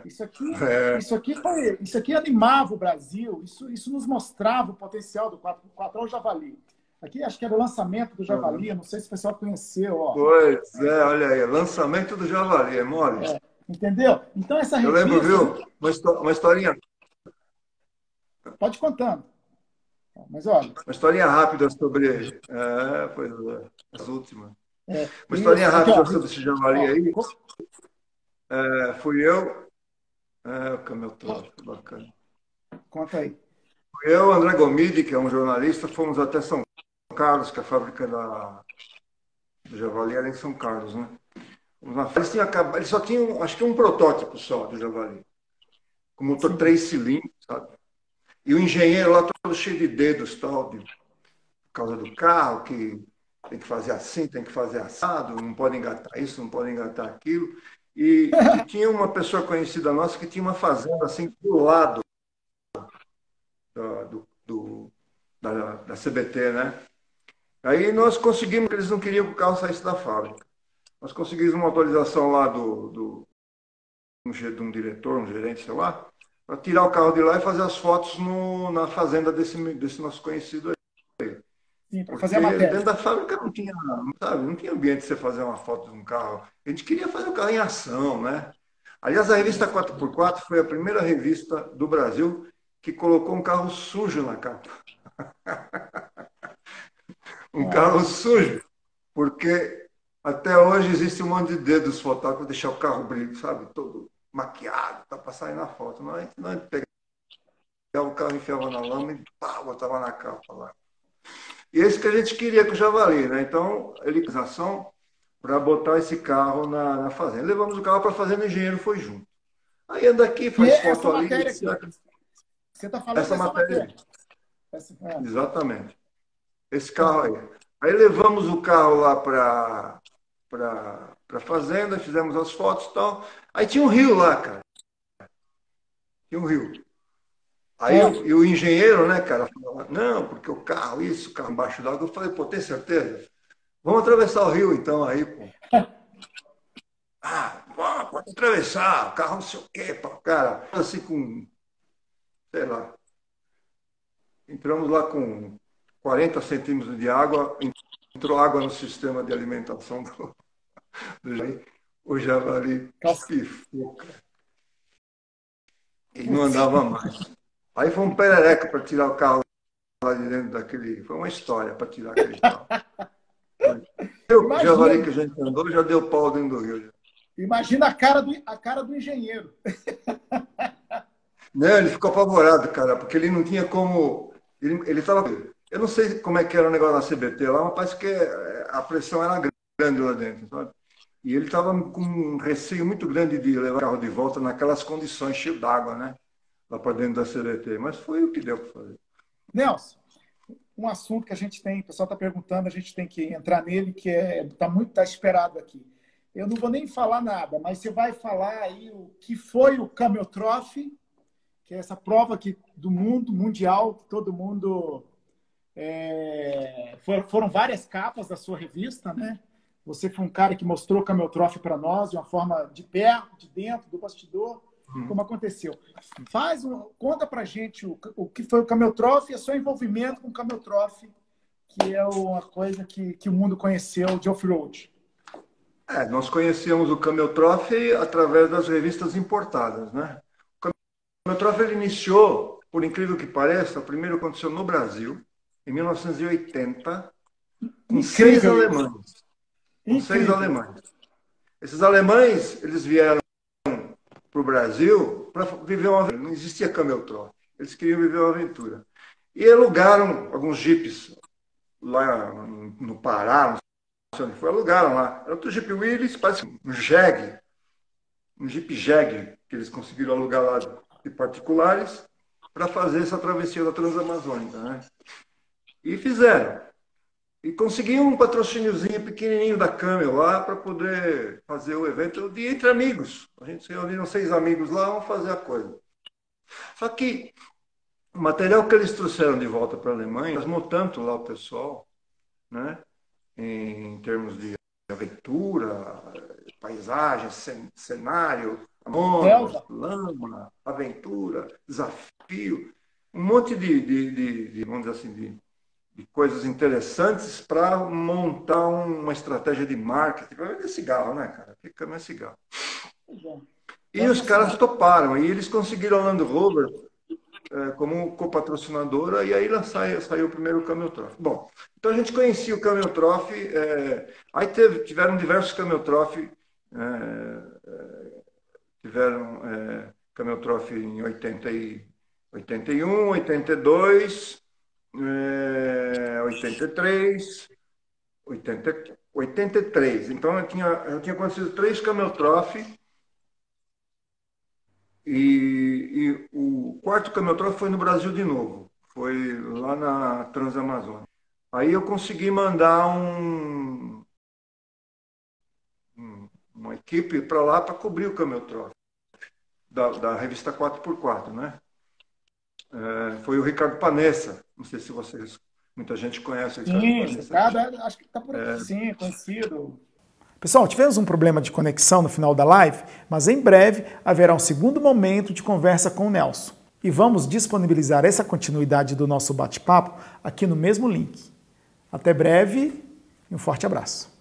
Speaker 1: isso aqui animava o Brasil, isso nos mostrava o potencial do 4x4. Olha o Javali. Aqui acho que era o lançamento do Javali, eu não sei se o pessoal conheceu, ó.
Speaker 2: Pois é, olha aí, lançamento do Javali, é mole.
Speaker 1: Entendeu? Então, essa
Speaker 2: Eu lembro,
Speaker 1: revista,
Speaker 2: viu, uma historinha,
Speaker 1: pode ir contando. Mas olha,
Speaker 2: uma historinha rápida sobre. Pois é, as últimas. Uma historinha
Speaker 1: isso, aqui, ó,
Speaker 2: rápida sobre esse Javali
Speaker 1: ó,
Speaker 2: aí. Fui eu. O Camel Top, bacana.
Speaker 1: conta aí.
Speaker 2: Fui eu, André Gomide, que é um jornalista, fomos até São Carlos, que é a fábrica do Javali era em São Carlos, né? Eles só tinham, acho que um protótipo só do Javali, com motor
Speaker 1: Sim.
Speaker 2: 3 cilindros, sabe? E o engenheiro lá todo cheio de dedos, tal, por causa do carro, que tem que fazer assim, tem que fazer assado, não pode engatar isso, não pode engatar aquilo. E tinha uma pessoa conhecida nossa que tinha uma fazenda assim do lado da, do, do- da CBT, né? Aí nós conseguimos, que eles não queriam que o carro saísse da fábrica. Nós conseguimos uma autorização lá de um diretor, um gerente, sei lá, para tirar o carro de lá e fazer as fotos na fazenda desse nosso conhecido aí.
Speaker 1: Sim, para fazer
Speaker 2: Porque
Speaker 1: a
Speaker 2: dentro
Speaker 1: matéria.
Speaker 2: da fábrica não tinha, sabe, não tinha ambiente de você fazer uma foto de um carro. A gente queria fazer o carro em ação, né? Aliás, a revista 4x4 foi a primeira revista do Brasil que colocou um carro sujo na capa. Um carro
Speaker 1: Caramba.
Speaker 2: sujo, porque até hoje existe um monte de dedos dos fotógrafos deixar o carro brilho, sabe? Todo maquiado, tá para sair na foto. Nós pegava o carro, enfiava na lama e pá, botava na capa lá. E é isso que a gente queria com o Javali, né? Então, ele fez ação para botar esse carro na fazenda. Levamos o carro para a fazenda, o engenheiro foi junto. Aí anda aqui,
Speaker 1: E
Speaker 2: faz
Speaker 1: é
Speaker 2: foto
Speaker 1: essa
Speaker 2: ali,
Speaker 1: matéria aqui, ó.
Speaker 2: etc.
Speaker 1: Você está falando
Speaker 2: Essa
Speaker 1: dessa
Speaker 2: matéria
Speaker 1: matéria.
Speaker 2: aí.
Speaker 1: Essa,
Speaker 2: Exatamente. Esse carro
Speaker 1: conta
Speaker 2: aí.
Speaker 1: aí.
Speaker 2: Aí levamos o carro lá a fazenda, fizemos as fotos e tal. Aí tinha um rio lá, cara. Tinha um rio. Aí e o engenheiro, né, cara, falou, não, porque o carro, isso, o carro embaixo d'água. Eu falei, pô, tem certeza? Vamos atravessar o rio então aí, pô. Ah, pode atravessar, o carro não sei o quê, pô, cara. Assim com, sei lá, entramos lá com 40 centímetros de água, entrou água no sistema de alimentação do javali. O javali pifou, cara. E não andava mais. Aí foi um perereca para tirar o carro lá de dentro daquele. Foi uma história para tirar aquele carro. O javali que a gente andou já deu pau dentro do rio.
Speaker 1: Imagina a cara do engenheiro.
Speaker 2: Não, ele ficou apavorado, cara, porque ele não tinha como. Ele estava. Eu não sei como é que era o negócio na CBT lá, mas parece que a pressão era grande lá dentro, sabe? E ele estava com um receio muito grande de levar o carro de volta naquelas condições, cheio d'água, né? Lá para dentro da CBT. Mas foi o que deu para fazer.
Speaker 1: Nelson, um assunto que a gente tem, o pessoal está perguntando, a gente tem que entrar nele, que tá esperado aqui. Eu não vou nem falar nada, mas você vai falar aí o que foi o Camel Trophy, que é essa prova aqui do mundo, mundial, que todo mundo... foram várias capas da sua revista, né? Você foi um cara que mostrou o Camel Trophy para nós de uma forma de perto, de dentro, do bastidor, como aconteceu. Conta pra gente o que foi o Camel Trophy e o seu envolvimento com o Camel Trophy, que é uma coisa que o mundo conheceu de off-road.
Speaker 2: Nós conhecemos o Camel Trophy através das revistas importadas, né? O Camel Trophy ele iniciou, por incrível que pareça, o primeiro aconteceu no Brasil, em 1980, com seis alemães. Com seis alemães. Esses alemães, eles vieram para o Brasil para viver uma aventura. Não existia Camel Trophy. Eles queriam viver uma aventura. E alugaram alguns jipes lá no Pará, não sei onde foi, alugaram lá. Era outro Jeep Willys, parece um Jeg, um Jeep Jeg, que eles conseguiram alugar lá de particulares para fazer essa travessia da Transamazônica, né? E fizeram. E conseguiam um patrocíniozinho pequenininho da Camel lá para poder fazer o evento de entre amigos. A gente se reuniram 6 amigos lá, vamos fazer a coisa. Só que o material que eles trouxeram de volta para a Alemanha, plasmou tanto lá o pessoal, né? Em termos de aventura, paisagem, cenário, amor, lama, aventura, desafio, um monte de vamos dizer assim, de coisas interessantes para montar uma estratégia de marketing. Para vender cigarro, né, cara? Fica mais cigarro. E os caras toparam, e eles conseguiram a Land Rover como copatrocinadora, e aí lá saiu o primeiro Camel Trophy. Bom, então a gente conhecia o Camel Trophy, aí tiveram diversos Camel Trophy, tiveram Camel Trophy em 81, 82, 83, 83. Então eu tinha acontecido 3 Camel Trophy e o 4º Camel Trophy foi no Brasil de novo. Foi lá na Transamazônica. Aí eu consegui mandar uma equipe para lá para cobrir o Camel Trophy da revista 4x4, né? Foi o Ricardo Panessa. Não sei se muita gente conhece o Ricardo Panessa.
Speaker 1: Acho que está por aqui, sim, conhecido. Pessoal, tivemos um problema de conexão no final da live, mas em breve haverá um segundo momento de conversa com o Nelson. E vamos disponibilizar essa continuidade do nosso bate-papo aqui no mesmo link. Até breve e um forte abraço.